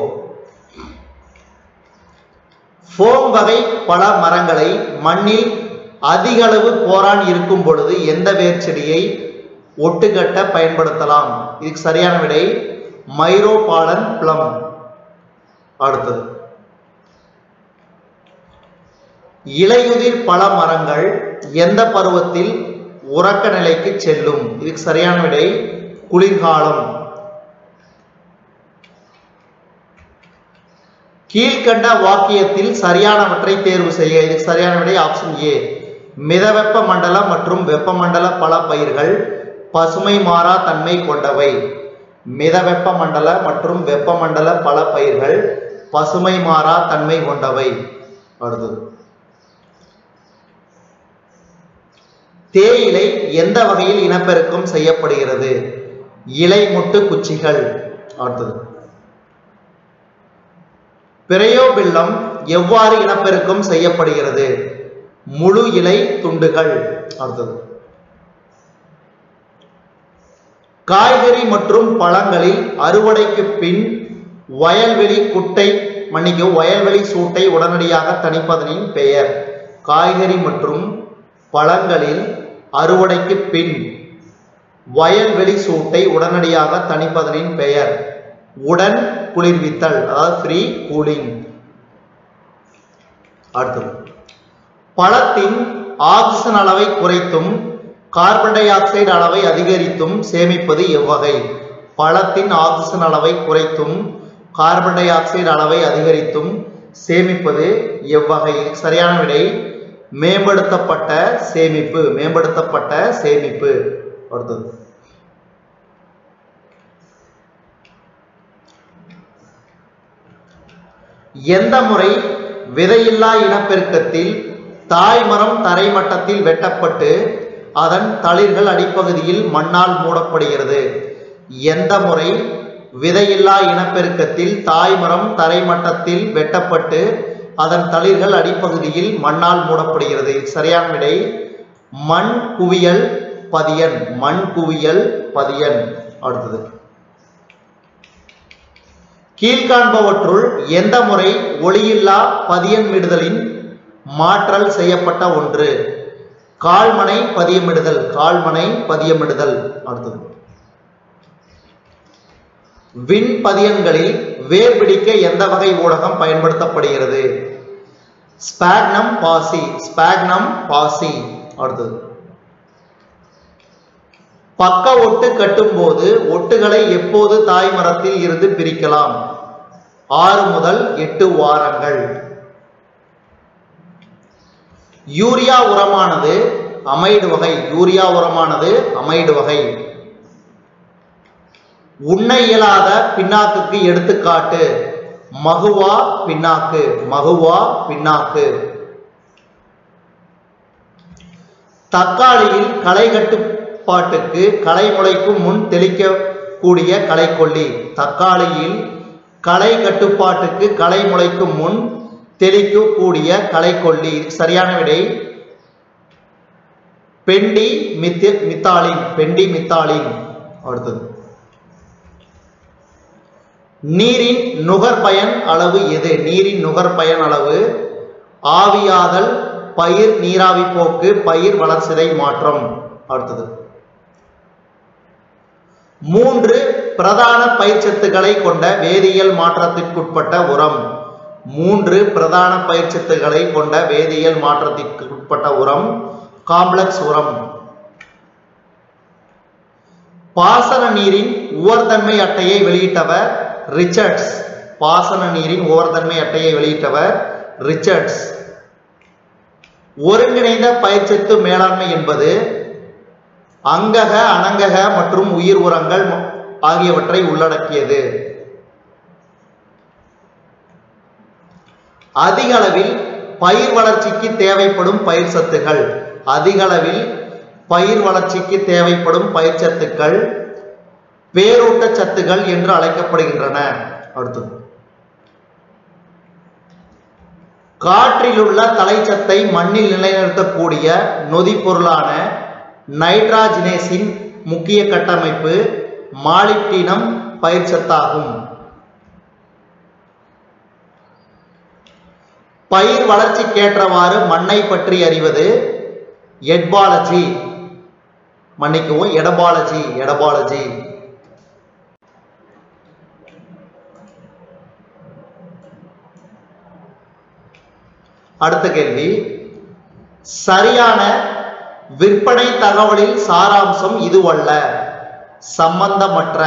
ஃபோம் வகை பல மரங்களை மண்ணில் அதிக அளவு போரான் இருக்கும் பொழுது எந்த வேர் செடியை ஒட்டுக்கட்ட பயன்படுத்தலாம்? இதுக்கு சரியான விடை மைரோபாலன் பிளம். அடுத்தது இலையுதிர் பல மரங்கள் எந்த பருவத்தில் உறக்க நிலைக்கு செல்லும்? இதுக்கு சரியான விடை குளிர்காலம். கீழ்கண்ட வாக்கியத்தில் சரியானவற்றை தேர்வு செய்ய. இதுக்கு சரியான விடை ஆப்ஷன் ஏ. மிதவெப்ப மண்டல மற்றும் வெப்பமண்டல பல பயிர்கள் பசுமை மாறா தன்மை கொண்டவை. மிதவெப்ப மண்டல மற்றும் வெப்பமண்டல பல பயிர்கள் பசுமை மாறா தன்மை கொண்டவை. அடுத்தது தேயிலை எந்த வகையில் இனப்பெருக்கம் செய்யப்படுகிறது? இலை மொட்டு குச்சிகள். அடுத்தது பிரயோபில்லம் எவ்வாறு இனப்பெருக்கம் செய்யப்படுகிறது? முழு இலை துண்டுகள். அடுத்தது காய்கறி மற்றும் பழங்களில் அறுவடைக்கு பின் வயல்வெளி குட்டை மன்னிக்க வயல்வெளி சூட்டை உடனடியாக தணிப்பதனின் பெயர். காய்கறி மற்றும் பழங்களில் அறுவடைக்கு பின் வயல்வெளி சூட்டை உடனடியாக தணிப்பதனின் பெயர் உடன் குளிர்வித்தல் அதாவது ஃப்ரீ கூலிங். அடுத்தது பழத்தின் ஆக்சிஜன் அளவை குறைத்தும் கார்பன் டை ஆக்சைடு அளவை அதிகரித்தும் சேமிப்பது எவ்வகை? பழத்தின் ஆக்சிஜன் அளவை குறைத்தும் கார்பன் டை ஆக்சைடு அளவை அதிகரித்தும் சேமிப்பது எவ்வகை? சரியான விடை மேம்படுத்தப்பட்ட சேமிப்பு. மேம்படுத்தப்பட்ட சேமிப்பு. அடுத்தது எந்த முறை விதையில்லா இனப்பெருக்கத்தில் தாய்மரம் தரைமட்டத்தில் வெட்டப்பட்டு அதன் தளிர்கள் அடிப்பகுதியில் மண்ணால் மூடப்படுகிறது? எந்த முறை விதையில்லா இனப்பெருக்கத்தில் தாய்மரம் தரைமட்டத்தில் வெட்டப்பட்டு அதன் தளிர்கள் அடிப்பகுதியில் மண்ணால் மூடப்படுகிறது? சரியான விடை மண் குவியல் பதியன். மண் குவியல் பதியன். அடுத்தது, கீழ்காண்பவற்றுள் எந்த முறை ஒளியில்லா பதியன் விடுதலின் மாற்றல் செய்யப்பட்ட ஒன்று? கால்மனை பதியமிடுதல். கால்மனை பதியமிடுதல். அடுத்தது, விண் பதியன்களில் வேர் பிடிக்க எந்த வகை ஊடகம் பயன்படுத்தப்படுகிறது? ஸ்பாக்னம் பாசி. ஸ்பாக்னம் பாசி. அடுத்தது, பக்க ஒட்டு கட்டும் போது ஒட்டுகளை எப்போது தாய்மரத்தில் இருந்து பிரிக்கலாம்? ஆறு முதல் எட்டு வாரங்கள். யூரியா உரமானது அமைடு வகை. யூரியா உரமானது அமைடு வகை. உண்ண இயலாத பின்னாக்குக்கு எடுத்துக்காட்டு மகுவா பின்னாக்கு. மகுவா பின்னாக்கு. தக்காளியில் களை கட்டுப்பாட்டுக்கு களை முளைக்கும் முன் தெளிக்கக்கூடிய களைக்கொல்லி. தக்காளியில் களை கட்டுப்பாட்டுக்கு களை முளைக்கும் முன் தெளிக்கக்கூடிய களைக்கொல்லி. சரியான விடை பெண்டி மித்தி மித்தாலின். பெண்டி மித்தாலின். அடுத்தது, நீரின் நுகர்பயன் அளவு எது? நீரின் நுகர்பயன் அளவு ஆவியாதல், பயிர் நீராவி போக்கு, பயிர் வளர்சிதை மாற்றம். அடுத்தது, மூன்று பிரதான பயிர்ச்சத்துக்களை கொண்ட வேதியியல் மாற்றத்திற்குட்பட்ட உரம். மூன்று பிரதான பயிர்ச்சத்துக்களை கொண்ட வேதியியல் மாற்றத்திற்குட்பட்ட உரம் காம்ப்ளெக்ஸ் உரம். பாசன நீரின் உவர்தன்மை அட்டையை வெளியிட்டவர் ரிச்சர்ட்ஸ். பாசன நீரின் உவர்தன்மை அட்டையை வெளியிட்டவர் ரிச்சர்ட்ஸ். ஒருங்கிணைந்த பயிர்ச்சத்து மேலாண்மை என்பது அங்கக, அனங்கக மற்றும் உயிர் உரங்கள் ஆகியவற்றை உள்ளடக்கியது. அதிக அளவில் பயிர் வளர்ச்சிக்கு தேவைப்படும் பயிர் சத்துக்கள். அதிக அளவில் பயிர் வளர்ச்சிக்கு தேவைப்படும் பயிர் சத்துக்கள் வேரூட்ட சத்துக்கள் என்று அழைக்கப்படுகின்றன. அடுத்தது, காற்றிலுள்ள தலைச்சத்தை மண்ணில் நிலைநிறுத்தக்கூடிய நொதி பொருளான நைட்ராஜினேஸின் முக்கிய கட்டமைப்பு மாலிப்டினம் பயிர்ச்சத்தாகும். பயிர் வளர்ச்சிக்கேற்றவாறு மண்ணை பற்றி அறிவது எட்பாலஜி. மன்னிக்கவும், எடபாலஜி. எடபாலஜி. அடுத்த கேள்வி, சரியான விற்பனை தகவலில் சாராம்சம் இதுவல்ல. சம்பந்தமற்ற.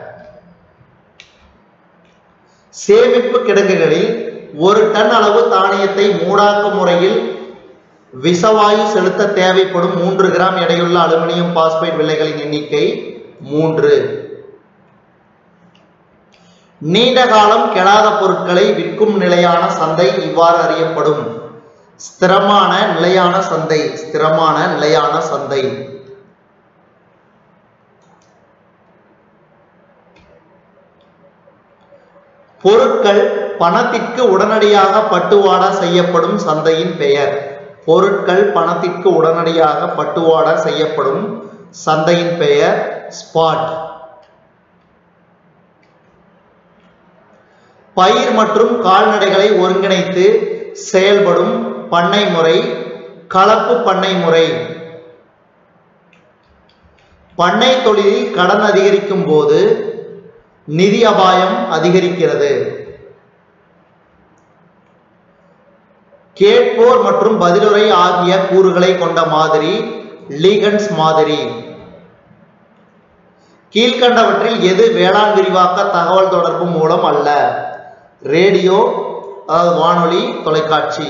சேமிப்பு கிடங்குகளில் ஒரு டன் அளவு தானியத்தை மூடாக்க முறையில் விசவாயு செலுத்த தேவைப்படும் மூன்று கிராம் எடையுள்ள அலுமினியம் பாஸ்பேட் வில்லைகளின் எண்ணிக்கை மூன்று. நீண்ட காலம் கெடாத பொருட்களை விற்கும் நிலையான சந்தை இவ்வாறு அறியப்படும். ஸ்திரமான நிலையான சந்தை. ஸ்திரமான நிலையான சந்தை. பொருட்கள் பணத்திற்கு உடனடியாக பட்டுவாடா செய்யப்படும் சந்தையின் பெயர். பொருட்கள் பணத்திற்கு உடனடியாக பட்டுவாடா செய்யப்படும் சந்தையின் பெயர் ஸ்பாட். பயிர் மற்றும் கால்நடைகளை ஒருங்கிணைத்து செயல்படும் பண்ணை முறை கலப்பு பண்ணை முறை. பண்ணை தொழிலில் கடன் அதிகரிக்கும் போது நிதி அபாயம் அதிகரிக்கிறது. கேட்போர் மற்றும் பதிலுரை ஆகிய கூறுகளை கொண்ட மாதிரி லீகன்ஸ் மாதிரி. கீழ்கண்டவற்றில் எது வேளாண் விரிவாக்க தகவல் தொடர்பு மூலம் அல்ல? ரேடியோ, அதாவது வானொலி, தொலைக்காட்சி.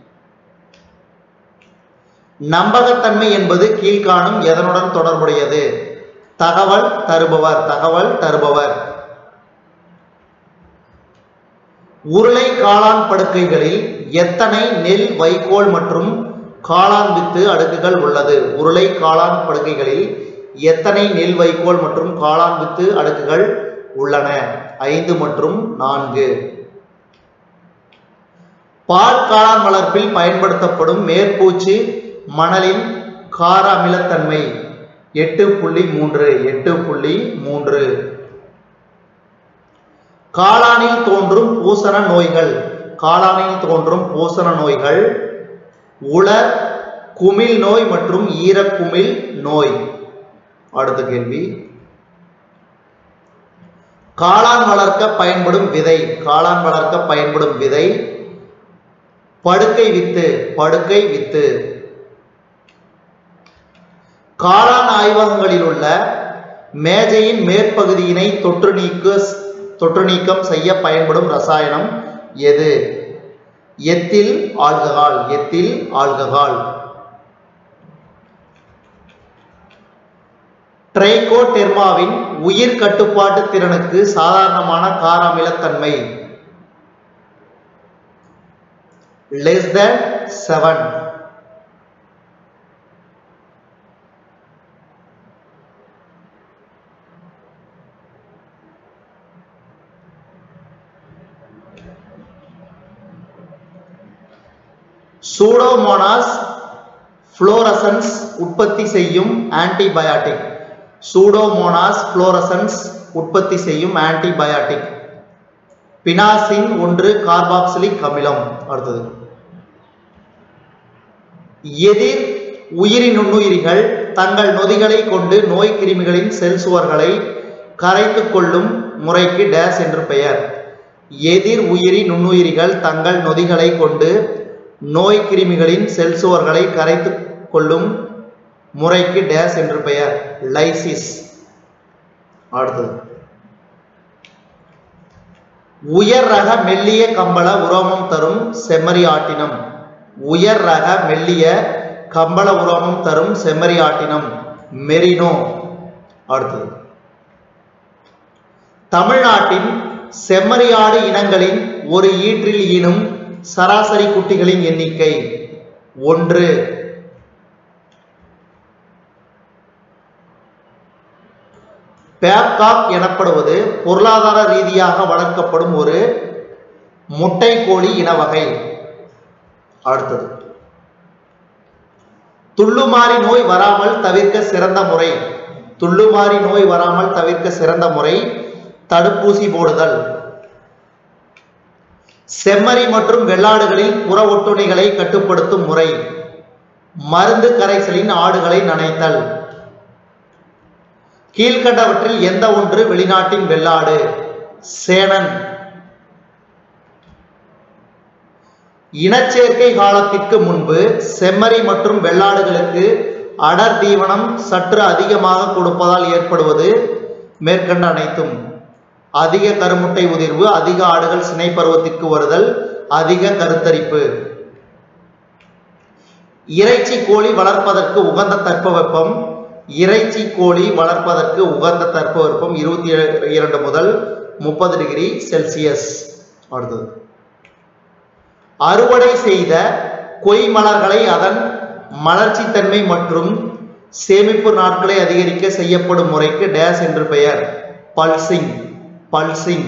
நம்பகத்தன்மை என்பது கீழ்காணும் எதனுடன் தொடர்புடையது? தகவல் தருபவர். தகவல் தருபவர். உருளை காளான் படுக்கைகளில் எத்தனை நெல் வைக்கோல் மற்றும் காளான் வித்து அடுக்குகள் உள்ளது? உருளை காளான் படுக்கைகளில் எத்தனை நெல் வைக்கோல் மற்றும் காளான் வித்து அடுக்குகள் உள்ளன? ஐந்து மற்றும் நான்கு. பால் காளான் வளர்ப்பில் பயன்படுத்தப்படும் மேற்பூச்சு மணலின் கார அமிலத்தன்மை எட்டு புள்ளி மூன்று எட்டு புள்ளி மூன்று. காளானில் தோன்றும் பூசண நோய்கள் காளானில் தோன்றும் பூசண நோய்கள் உலர் குமிழ் நோய் மற்றும் ஈரக்குமிழ் நோய். அடுத்த கேள்வி, காளான் வளர்க்க பயன்படும் விதை காளான் வளர்க்க பயன்படும் விதை படுக்கை வித்து படுக்கை வித்து. காளான் ஆய்வகங்களில் உள்ள மேஜையின் மேற்பகுதியினை தொற்று நீக்க தொற்று நீக்கம் செய்ய பயன்படும் ரசாயனம் எது? Ethyl alcohol ethyl alcohol. ட்ரைகோடெர்மாவின் உயிர் கட்டுப்பாட்டு திறனுக்கு சாதாரணமான கார அமிலத்தன்மை less than seven. Pseudomonas fluorescens உற்பத்தி செய்யும் ஆன்டிபயாட்டிக் சூடோமோனாஸ் ஃப்ளோரசன்ஸ் உற்பத்தி செய்யும் ஆன்டிபயாட்டிக் பினாசின் ஒன்று கார்பாக்சிலிக் அமிலம். அடுத்தது, எதிர் உயிரி நுண்ணுயிரிகள் தங்கள் நொதிகளை கொண்டு நோய் கிருமிகளின் செல் சுவர்களை கரைத்து கொள்ளும் முறைக்கு டேஸ் என்று பெயர்? எதிர் உயிரி நுண்ணுயிரிகள் தங்கள் நொதிகளை கொண்டு நோய் கிருமிகளின் செல் சுவர்களை கரைத்து கொள்ளும் முறைக்கு டேஸ் என்று பெயர்? லைசிஸ். அடுத்தது, உயர் ரக மெல்லிய கம்பள உரோமம் தரும் செம்மறி ஆட்டினம் உயர் ரக மெல்லிய கம்பள உரோமம் தரும் செம்மறி ஆட்டினம் மெரினோ. அடுத்தது, தமிழ்நாட்டின் செம்மறியாடு இனங்களின் ஒரு ஈற்றில் ஈனும் சராசரி குட்டிகளின் எண்ணிக்கை ஒன்று. பேப்காக் எனப்படுவது பொருளாதார ரீதியாக வளர்க்கப்படும் ஒரு முட்டை கோழி இன வகை. அடுத்தது, துள்ளுமாறி நோய் வராமல் தவிர்க்க சிறந்த முறை துள்ளுமாறி நோய் வராமல் தவிர்க்க சிறந்த முறை தடுப்பூசி போடுதல். செம்மறி மற்றும் வெள்ளாடுகளில் புற ஒட்டுண்ணிகளை கட்டுப்படுத்தும் முறை மருந்து கரைசலின் ஆடுகளை நனைத்தல். கீழ்கண்டவற்றில் எந்த ஒன்று வெளிநாட்டின் வெள்ளாடு? சேனன். இனச்சேர்க்கை காலத்திற்கு முன்பு செம்மறி மற்றும் வெள்ளாடுகளுக்கு அடர் தீவனம் சற்று அதிகமாக கொடுப்பதால் ஏற்படுவது மேற்கண்ட அனைத்தும்: அதிக கருமுட்டை உதிர்வு, அதிக ஆடுகள் சினை பருவத்திற்கு வருதல், அதிக கருத்தரிப்பு. இறைச்சி கோழி வளர்ப்பதற்கு உகந்த தட்பவெப்பம் இறைச்சி கோழி வளர்ப்பதற்கு உகந்த தட்பவெப்பம் இருபத்தி இரண்டு முதல் முப்பது டிகிரி செல்சியஸ். அடுத்தது, அறுவடை செய்த கொய் மலர்களை அதன் மலர்ச்சி தன்மை மற்றும் சேமிப்பு நாட்களை அதிகரிக்க செய்யப்படும் முறைக்கு டேஸ் என்று பெயர்? Pulsing pulsing.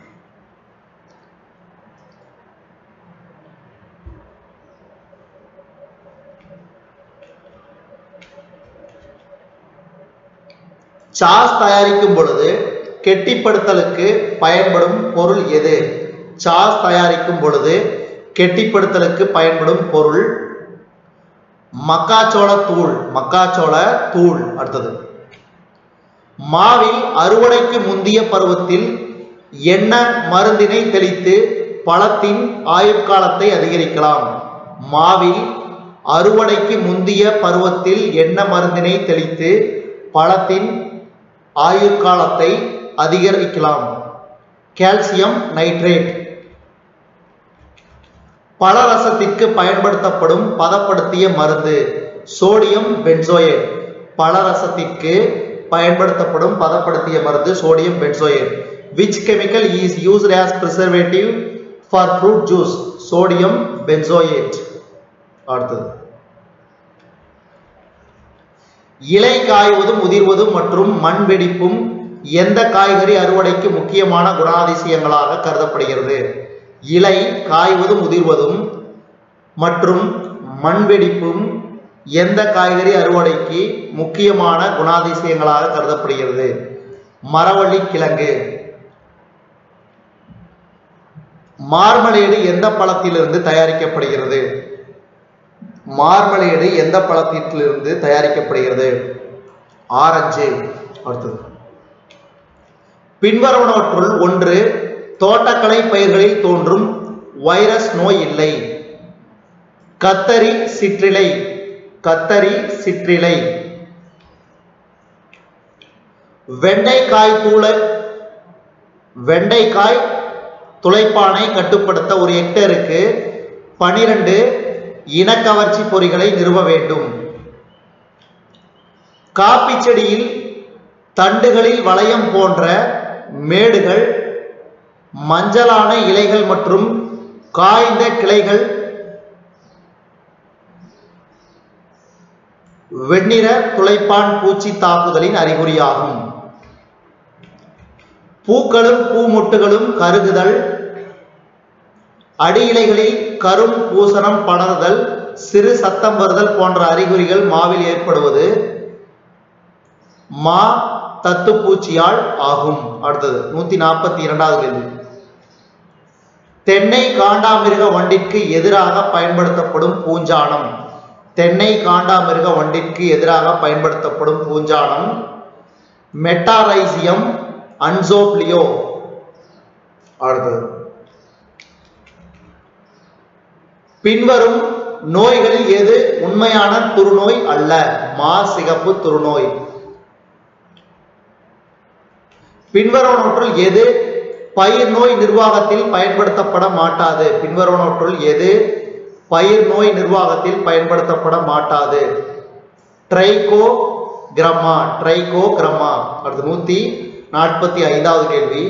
சாஸ் தயாரிக்கும் பொழுது கெட்டிப்படுத்தலுக்கு பயன்படும் பொருள் எது? சாஸ் தயாரிக்கும் பொழுது கெட்டிப்படுத்தலுக்கு பயன்படும் பொருள் மக்காச்சோள தூள் மக்காச்சோள தூள். அடுத்தது, மாவில் அறுவடைக்கு முந்திய பருவத்தில் என்ன மருந்தினை தெளித்து பழத்தின் ஆயுட்காலத்தை அதிகரிக்கலாம்? மாவில் அறுவடைக்கு முந்திய பருவத்தில் என்ன மருந்தினை தெளித்து பழத்தின் ஆயுட்காலத்தை அதிகரிக்கலாம்? Calcium nitrate. பழரசத்திற்கு பயன்படுத்தப்படும் பதப்படுத்திய மருந்து சோடியம் பென்சோயேட். பழரசத்திற்கு பயன்படுத்தப்படும் பதப்படுத்திய மருந்து sodium benzoate. Which chemical is used as preservative for fruit juice sodium benzoate. அடுத்தது இலை காய்வதும் உதிர்வதும் மற்றும் மண் வெடிப்பும் எந்த காய்கறி அறுவடைக்கு முக்கியமான குணாதிசயங்களாக கருதப்படுகிறது? இலை காய்வதும் உதிர்வதும் மற்றும் மண் வெடிப்பும் எந்த காய்கறி அறுவடைக்கு முக்கியமான குணாதிசயங்களாக கருதப்படுகிறது? மரவள்ளி கிழங்கு. மார்மலேடு எந்த பழத்திலிருந்து தயாரிக்கப்படுகிறது? மார்மலேடு எந்த பழத்திலிருந்து தயாரிக்கப்படுகிறது? ஆரஞ்சு. அடுத்தது பின்வருவனவற்றுள் ஒன்று தோட்டக்கலை பயிர்களில் தோன்றும் வைரஸ் நோய் இல்லை. கத்தரி சிற்றிலை. கத்தரி சிற்றிலை. வெண்டைக்காய் தூள வெண்டைக்காய் துளைப்பானை கட்டுப்படுத்த ஒரு ஹெக்டேருக்கு பனிரெண்டு இனக்கவர்ச்சி பொறிகளை நிறுவ வேண்டும். காப்பி செடியில் தண்டுகளில் வளையம் போன்ற மேடுகள், மஞ்சளான இலைகள் மற்றும் காய்ந்த கிளைகள் வெண்ணிற துளைப்பான் பூச்சி தாக்குதலின் அறிகுறியாகும். பூக்களும் பூமொட்டுகளும் கருகுதல், அடி இலைகளில் கரும் பூசணம் படர்தல், சிறு சத்தம் வருதல் போன்ற அறிகுறிகள் மாவில் ஏற்படுவது மா தத்துப்பூச்சியால் ஆகும். அடுத்தது நூத்தி நாற்பத்தி இரண்டாவது கேள்வி. தென்னை காண்டாமிருக வண்டிற்கு எதிராக பயன்படுத்தப்படும் பூஞ்சானம். தென்னை காண்டாமிருக வண்டிற்கு எதிராக பயன்படுத்தப்படும் பூஞ்சானம் மெட்டாரைசியம் அன்சோப்லியோ. அடுத்தது பின்வரும் நோய்களில் எது உண்மையான துருநோய் அல்ல? மா சிகப்பு துருநோய். பின்வருவனவற்றுள் எது பயிர் நோய் நிர்வாகத்தில் பயன்படுத்தப்பட மாட்டாது? பின்வருவனவற்றுள் எது பயிர் நோய் நிர்வாகத்தில் பயன்படுத்தப்பட மாட்டாது? ட்ரைகோ கிரமா. ட்ரைகோ கிரமா. அடுத்து நூத்தி நாற்பத்தி ஐந்தாவது கேள்வி.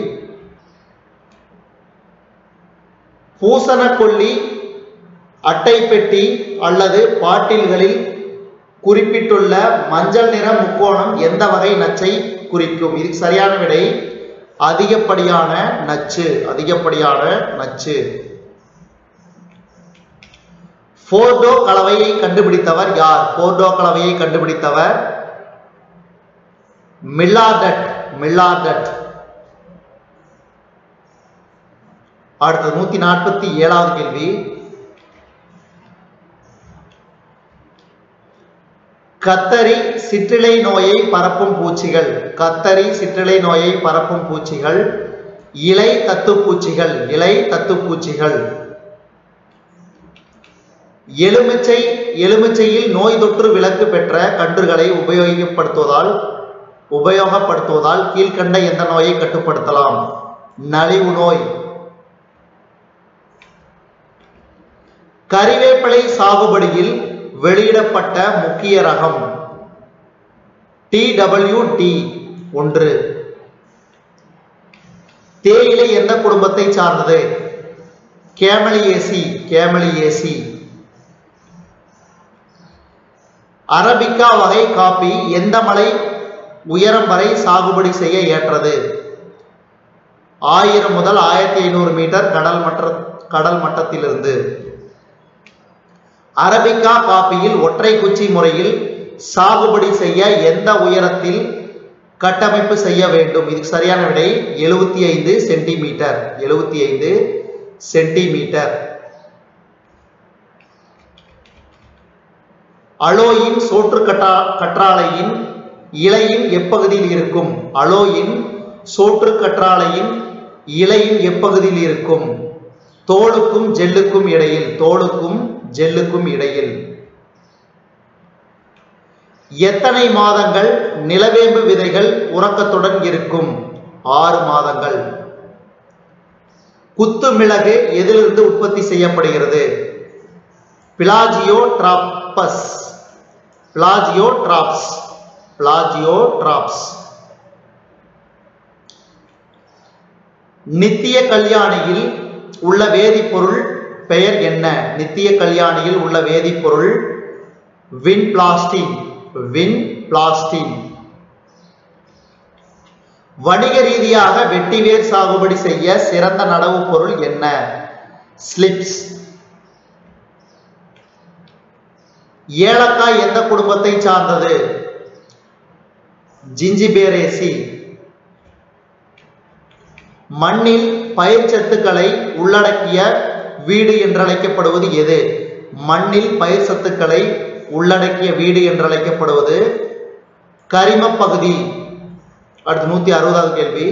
பூசணக்கொல்லி அட்டை பெட்டி அல்லது பாட்டில்களில் குறிப்பிட்டுள்ள மஞ்சள் நிற முக்கோணம் எந்த வகை நச்சை குறிக்கும்? இதுக்கு சரியான விடை அதிகப்படியான நச்சு. அதிகப்படியான நச்சு. போர்டோ கலவையை கண்டுபிடித்தவர் யார்? போர்டோ கலவையை கண்டுபிடித்தவர் மில்லார்டட். மில்லார்டட். அடுத்தது நூத்தி நாற்பத்தி ஏழாவது கேள்வி. கத்தரி சிற்றிலை நோயை பரப்பும் பூச்சிகள். கத்தரி சிற்றிலை நோயை பரப்பும் பூச்சிகள் இலை தத்துப்பூச்சிகள். இலை தத்துப்பூச்சிகள். எலுமிச்சை எலுமிச்சையில் நோய் தொற்று விலக்கு பெற்ற கன்றுகளை உபயோகப்படுத்துவதால் உபயோகப்படுத்துவதால் கீழ்கண்ட எந்த நோயை கட்டுப்படுத்தலாம்? நலிவு நோய். கறிவேப்பிலை சாகுபடியில் வெளியிடப்பட்ட முக்கிய ரகம் டி டபிள்யூ டி ஒன்று. தேயிலை எந்த குடும்பத்தை சார்ந்தது? கேமலியேசி. கேமலியேசி. அரபிக்கா வகை காபி எந்த மலை உயரம் வரை சாகுபடி செய்ய ஏற்றது? ஆயிரம் முதல் ஆயிரத்தி ஐநூறு மீட்டர் கடல் மட்ட கடல் மட்டத்திலிருந்து. அரபிக்கா காபியில் ஒற்றை குச்சி முறையில் சாகுபடி செய்ய எந்த உயரத்தில் கட்டமைப்பு செய்ய வேண்டும்? இதுக்கு சரியான விடை எழுபத்தி ஐந்து சென்டிமீட்டர். எழுபத்தி ஐந்து சென்டிமீட்டர். அலோயின் சோற்று கட்டா கற்றாழையின் இலையின் எப்பகுதியில் இருக்கும்? அலோயின் சோற்று கற்றாழையின் இலையின் எப்பகுதியில் இருக்கும்? தோலுக்கும் ஜெல்லுக்கும் இடையில். தோலுக்கும் ஜெல்லுக்கும் இடையில். எத்தனை மாதங்கள் நிலவேம்பு விதைகள் உறக்கத்துடன் இருக்கும்? ஆறு மாதங்கள். குத்து மிளகு எதிலிருந்து உற்பத்தி செய்யப்படுகிறது? Plagiotropes. Plagiotropes. Plagiotropes. நித்திய கல்யாணியில் உள்ள வேதிப்பொருள் பெயர் என்ன? நித்திய கல்யாணியில் உள்ள வேதிப்பொருள் வின்பிளாஸ்டின். வின்பிளாஸ்டின். வணிக ரீதியாக வெட்டிவேர் சாகுபடி செய்ய சிறந்த நடவு பொருள் என்ன? ஸ்லிப்ஸ். ஏலக்காய் எந்த குடும்பத்தை சார்ந்தது? ஜிஞ்சிபேரேசி. மண்ணில் பயிர் சத்துக்களை உள்ளடக்கிய வீடு என்றழைக்கப்படுவது எது? மண்ணில் பயிர் சத்துக்களை உள்ளடக்கிய வீடு என்றழைக்கப்படுவது கரிம பகுதி. அடுத்து நூத்தி அறுபதாவது கேள்வி.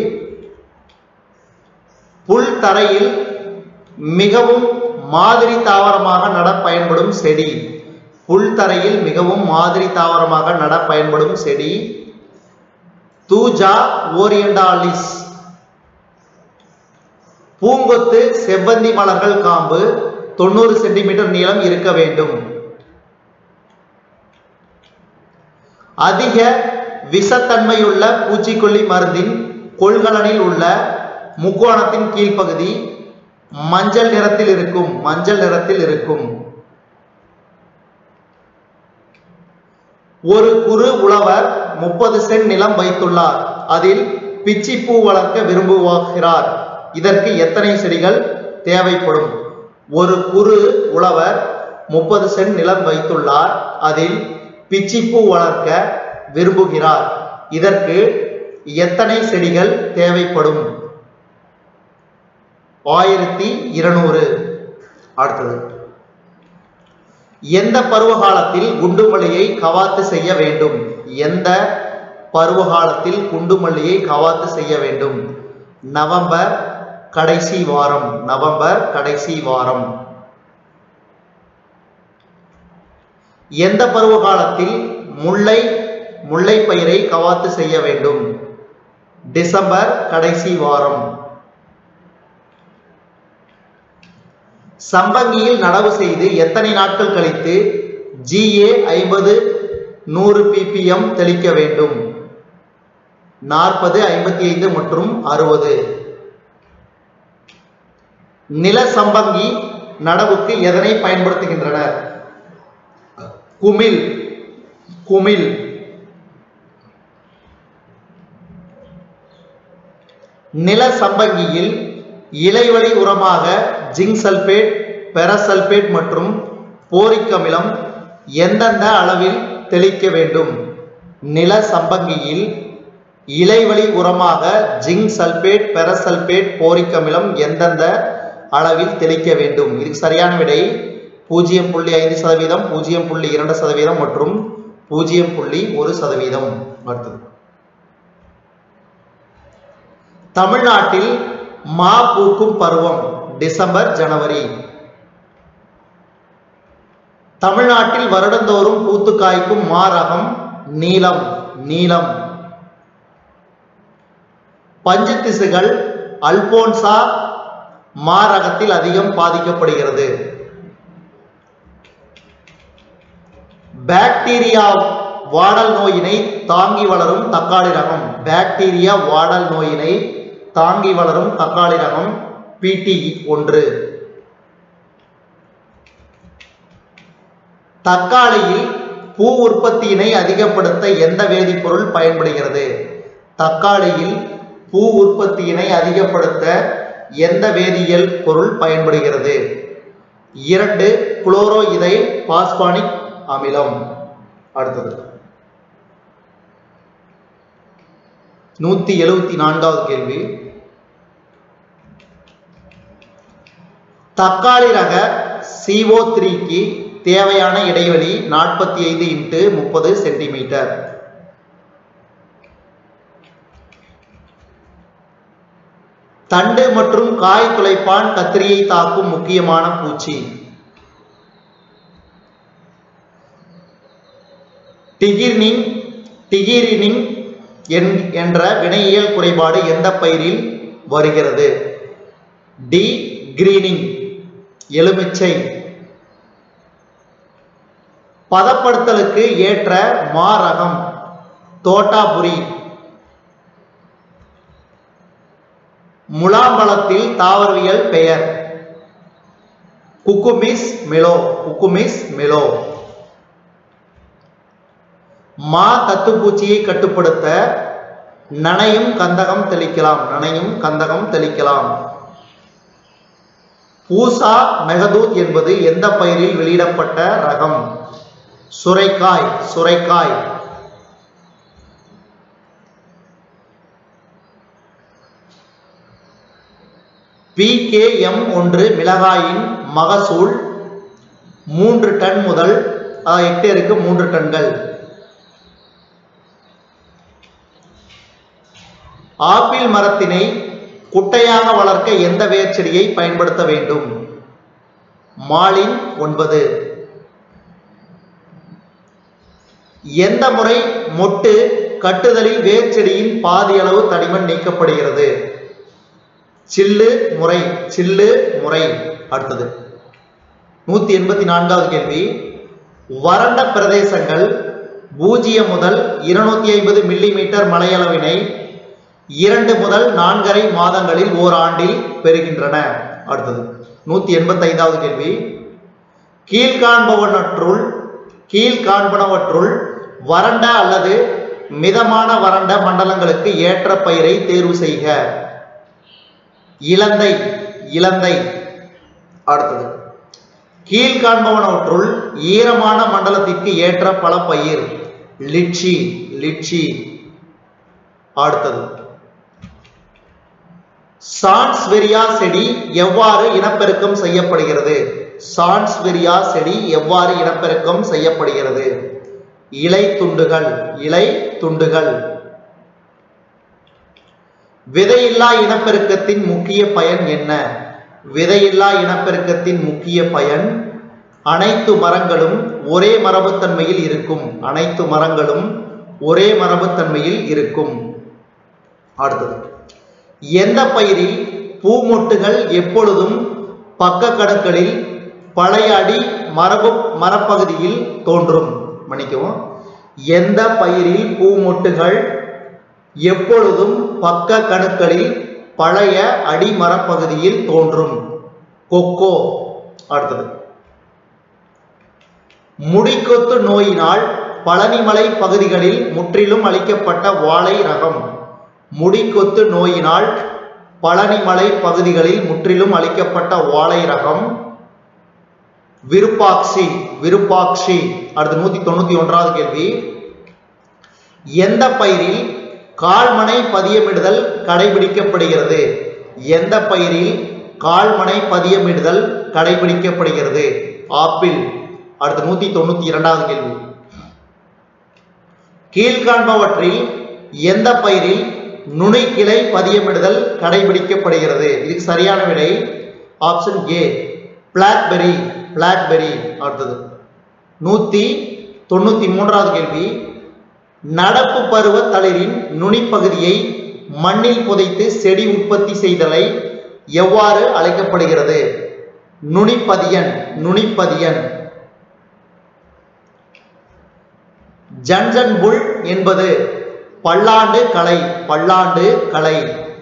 புல் தரையில் மிகவும் மாதிரி தாவரமாக நட பயன்படும் செடி. புல் தரையில் மிகவும் மாதிரி தாவரமாக நட பயன்படும் செடி தூஜா ஓரியண்டாலிஸ். பூங்கொத்து செவ்வந்தி மலர்கள் காம்பு தொண்ணூறு சென்டிமீட்டர் நீளம் இருக்க வேண்டும். அதிக விஷத்தன்மையுள்ள பூச்சிக்கொல்லி மருந்தின் கொள்கலனில் உள்ள முக்கோணத்தின் கீழ்ப்பகுதி மஞ்சள் நிறத்தில் இருக்கும். மஞ்சள் நிறத்தில் இருக்கும். ஒரு குறு உழவர் முப்பது சென்ட் நிலம் வைத்துள்ளார். அதில் பிச்சிப்பூ வளர்க்க விரும்புகிறார். இதற்கு எத்தனை செடிகள் தேவைப்படும்? ஒரு குறு உழவர் முப்பது சென்ட் நிலம் வைத்துள்ளார். அதில் பிச்சிப்பூ வளர்க்க விரும்புகிறார். இதற்கு எத்தனை செடிகள் தேவைப்படும்? ஆயிரத்தி இருநூறு. அடுத்தது, எந்த பருவகாலத்தில் குண்டுமல்லியை கவாத்து செய்ய வேண்டும்? எந்த பருவகாலத்தில் குண்டுமல்லியை கவாத்து செய்ய வேண்டும்? நவம்பர் கடைசி வாரம். நவம்பர் கடைசி வாரம். எந்த பருவகாலத்தில் முல்லை முல்லை பயிரை கவாத்து செய்ய வேண்டும்? டிசம்பர் கடைசி வாரம். சம்பங்கியில் நடவு செய்து எத்தனை நாட்கள் கழித்து ஜிஏ ஐம்பது நூறு பிபிஎம் தெளிக்க வேண்டும்? நாற்பது, ஐம்பத்தி ஐந்து மற்றும் அறுபது. நில சம்பங்கி நடவுக்கு எதனை பயன்படுத்துகின்றனர்? குமிழ். குமிழ். நில சம்பங்கியில் இலைவழி உரமாக ஜிங்க் சல்பேட், பெரசல்பேட் மற்றும் போரிக் அமிலம் எந்தெந்த அளவில் தெளிக்க வேண்டும்? நில சம்பங்கியில் இலைவழி உரமாக ஜிங்க் சல்பேட், பெரசல்பேட், போரிக் அமிலம் எந்தெந்த அளவில் தெளிக்க வேண்டும்? இதுக்கு சரியான விடை பூஜ்ஜியம் புள்ளி ஐந்து சதவீதம், பூஜ்ஜியம் புள்ளி இரண்டு சதவீதம் மற்றும் பூஜ்ஜியம் புள்ளி ஒரு சதவீதம். அடுத்தது, தமிழ்நாட்டில் மா பூக்கும் பருவம் டிசம்பர் ஜனவரி. தமிழ்நாட்டில் வருடந்தோறும் பூத்து காய்க்கும் மா ரகம் நீலம். நீலம். பஞ்சு திசுகள் அல்போன்சா மா ரகத்தில் அதிகம் பாதிக்கப்படுகிறது. பாக்டீரியா வாடல் நோயினை தாங்கி வளரும் தக்காளி ரகம். பாக்டீரியா வாடல் நோயினை தாங்கி வளரும் தக்காளி ரகம் பிடி ஒன்று. தக்காளியில் பூ உற்பத்தியினை அதிகப்படுத்த எந்த வேதிப்பொருள் பயன்படுகிறது? தக்காளியில் பூ உற்பத்தியினை அதிகப்படுத்த எந்த வேதியியல் பொருள் பயன்படுகிறது? இரண்டு, குளோரோ இதை பாஸ்பானிக் அமிலம். அடுத்தது, நூத்தி எழுபத்தி நான்காவது கேள்வி. தக்காளி ரக சி ஓ த்ரீக்கு தேவையான இடைவெளி நாற்பத்தி ஐந்து இன்ட்டு முப்பது சென்டிமீட்டர். தண்டு மற்றும் காய் துளைப்பான் கத்திரியை தாக்கும் முக்கியமான பூச்சி. டிகிர்னிங் டிகிரினிங் என்ற வினையியல் குறைபாடு எந்த பயிரில் வருகிறது? டி கிரீனிங், எலுமிச்சை. பதப்படுத்தலுக்கு ஏற்ற மா ரகம் தோட்டாபுரி. முலாம்பழத்தில் தாவரவியல் பெயர் குக்குமிஸ் மெலோ, குக்குமிஸ் மெலோ. மா தத்துப்பூச்சியை கட்டுப்படுத்த நனையும் கந்தகம் தெளிக்கலாம், நனையும் கந்தகம் தெளிக்கலாம். பூசா மெகதூத் என்பது எந்த பயிரில் வெளியிடப்பட்ட ரகம்? சுரைக்காய், சுரைக்காய். பி கே எம் ஒன்று மிளகாயின் மகசூல் மூன்று டன் முதல் ஹெக்டேருக்கு மூன்று டன்கள். ஆப்பிள் மரத்தினை குட்டையாக வளர்க்க எந்த வேர் செடியை பயன்படுத்த வேண்டும்? மாலின் ஒன்பது. எந்த முறை மொட்டு கட்டுதலில் வேர் செடியின் பாதி அளவு தடிமன் நீக்கப்படுகிறது? சில்லு முறை, சில்லு முறை. அடுத்தது நூத்தி எண்பத்தி நான்காவது கேள்வி. வறண்ட பிரதேசங்கள் பூஜ்ஜியம் முதல் இருநூத்தி ஐம்பது மில்லி மீட்டர் மழையளவினை இரண்டு முதல் நான்கரை மாதங்களில் ஓர் ஆண்டில் பெறுகின்றன. அடுத்தது நூத்தி எண்பத்தி ஐந்தாவது கேள்வி. கீழ்காண்பவற்றுள் கீழ்காண்பனவற்றுள் வறண்ட அல்லது மிதமான வறண்ட மண்டலங்களுக்கு ஏற்ற பயிரை தேர்வு செய்க. இலந்தை, இலந்தை. அடுத்தது கீழ்காண்பவனவற்றுள் ஈரமான மண்டலத்திற்கு ஏற்ற பல பயிர். Litchi, litchi. அடுத்தது சான்ஸ்வெரியா செடி எவ்வாறு இனப்பெருக்கம் செய்யப்படுகிறது? சான்ஸ்வெரியா செடி எவ்வாறு இனப்பெருக்கம் செய்யப்படுகிறது? இலை துண்டுகள், இலை துண்டுகள். விதையில்லா இனப்பெருக்கத்தின் முக்கிய பயன் என்ன? விதையில்லா இனப்பெருக்கத்தின் முக்கிய பயன் அனைத்து மரங்களும் ஒரே மரபுத்தன்மையில் இருக்கும், அனைத்து மரங்களும் ஒரே மரபுத்தன்மையில் இருக்கும். அடுத்தது எந்த பயிரில் பூமொட்டுகள் எப்பொழுதும் பக்க கணுக்களில் பழைய அடி மரபு மரப்பகுதியில் தோன்றும்? மன்னிக்கவும். எந்த பயிரில் பூமொட்டுகள் எப்பொழுதும் பக்க கணுக்களில் பழைய அடிமரப்பகுதியில் தோன்றும்? கொக்கோ. அடுத்தது முடிக்கொத்து நோயினால் பழனிமலை பகுதிகளில் முற்றிலும் அழிக்கப்பட்ட வாழை ரகம். முடிக்கொத்து நோயினால் பழனிமலை பகுதிகளில் முற்றிலும் அழிக்கப்பட்ட வாழை ரகம் விருப்பாக்சி, விருப்பாக்சி. அடுத்து நூத்தி தொண்ணூத்தி ஒன்றாவது கேள்வி. எந்த பயிரில் கால்மனை பதியமிடுதல் கடைபிடிக்கப்படுகிறது? எந்த பயிரில் கால்மனை பதியமிடுதல் கடைபிடிக்கப்படுகிறது? ஆப்பிள். அடுத்து நூத்தி தொண்ணூத்தி இரண்டாவது கேள்வி. கீழ்காண்பவற்றில் எந்த பயிரில் நுனிக்கிளை பதியமிடுதல் கடைபிடிக்கப்படுகிறது? இதுக்கு சரியான விடை ஆப்ஷன் ஏ, பிளாக்பெரி, பிளாக்பெரி. அடுத்தது நூத்தி தொண்ணூத்தி மூன்றாவது கேள்வி. நடப்பு பருவ தளிரின் நுனிப்பகுதியை மண்ணில் புதைத்து செடி உற்பத்தி செய்தலை எவ்வாறு அழைக்கப்படுகிறது? நுனிப்பதியன், நுனிப்பதியன். ஜன்சன் புல் என்பது பல்லாண்டு கலை, பல்லாண்டு கலை.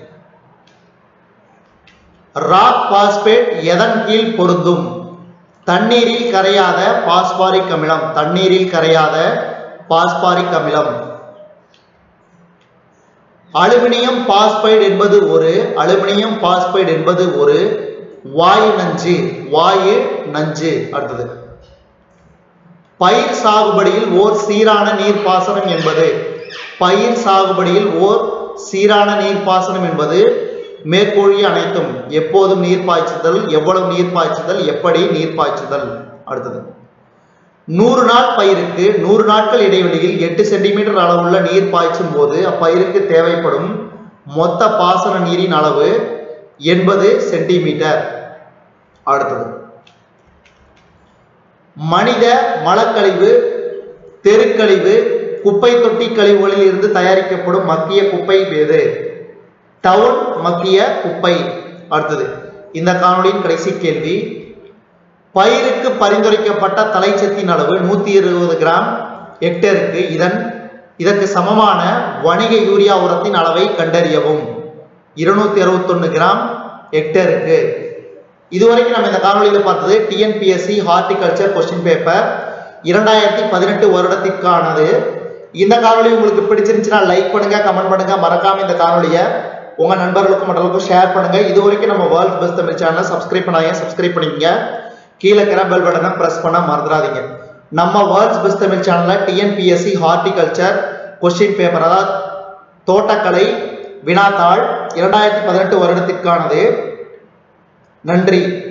ராக் பாஸ்பேட் எதன் கீழ் பொருந்தும்? தண்ணீரில் கரையாத பாஸ்பாரிக் அமிலம், தண்ணீரில் கரையாத பாஸ்பாரிக் அமிலம். அலுமினியம் பாஸ்பைடு என்பது ஒரு அலுமினியம் பாஸ்பைடு என்பது ஒரு வாயு நஞ்சு, வாயு நஞ்சு. அடுத்தது பயிர் சாகுபடியில் ஓர் சீரான நீர்ப்பாசனம் என்பது? பயிர் சாகுபடியில் ஓர் சீரான நீர்ப்பாசனம் என்பது மேற்கூறிய அனைத்தும். எப்போதும் நீர் பாய்ச்சுதல், எவ்வளவு நீர் பாய்ச்சுதல், எப்படி நீர் பாய்ச்சுதல். அடுத்தது நூறு நாள் பயிருக்கு நூறு நாட்கள் இடைவெளியில் எட்டு சென்டிமீட்டர் அளவுள்ள நீர் பாய்ச்சும் போது அப்பயிருக்கு தேவைப்படும் மொத்த பாசன நீரின் அளவு எண்பது சென்டிமீட்டர். அடுத்தது மனித மலக்கழிவு, தெருக்கழிவு, குப்பை தொட்டி கழிவுகளில் இருந்து தயாரிக்கப்படும் மக்கிய குப்பை எது? டவுன் மக்கிய குப்பை. அடுத்தது இந்த காணொளியின் கடைசி கேள்வி. பயிருக்கு பரிந்துரைக்கப்பட்ட தலைச்சத்தின் அளவு நூத்தி இருபது கிராம் ஹெக்டேருக்கு. இதன் இதற்கு சமமான வணிக யூரியா உரத்தின் அளவை கண்டறியவும். இருநூத்தி அறுபத்தி ஒன்னு கிராம் ஹெக்டேருக்கு. இதுவரைக்கும் நம்ம இந்த காணொலியில பார்த்தது டிஎன்பிஎஸ்சி ஹார்டிகல்ச்சர் கொஸ்டின் பேப்பர் இரண்டாயிரத்தி பதினெட்டு வருடத்திற்கானது. இந்த காணொலி உங்களுக்கு பிடிச்சிருந்துச்சுன்னா லைக் பண்ணுங்க, கமெண்ட் பண்ணுங்க, மறக்காம இந்த காணொலியை உங்க நண்பர்களுக்கும் மற்றவர்களுக்கும் ஷேர் பண்ணுங்க. இது வரைக்கும் நம்ம வேர்ல்ட் பெஸ்ட் தமிழ் சேனலை சப்ஸ்கிரைப் பண்ணாங்க, சப்ஸ்கிரைப் பண்ணிக்கங்க. கீழே இருக்கிற பெல் பட்டனை பிரஸ் பண்ண மறந்துடாதீங்க. நம்ம வேர்ல்ட் பெஸ்ட் தமிழ் சேனல்ல டிஎன்பிஎஸ்சி ஹார்டிகல்ச்சர் கொஸ்டின் பேப்பர், அதாவது தோட்டக்கலை வினாத்தாள் இரண்டாயிரத்தி பதினெட்டு வருடத்திற்கானது. நன்றி.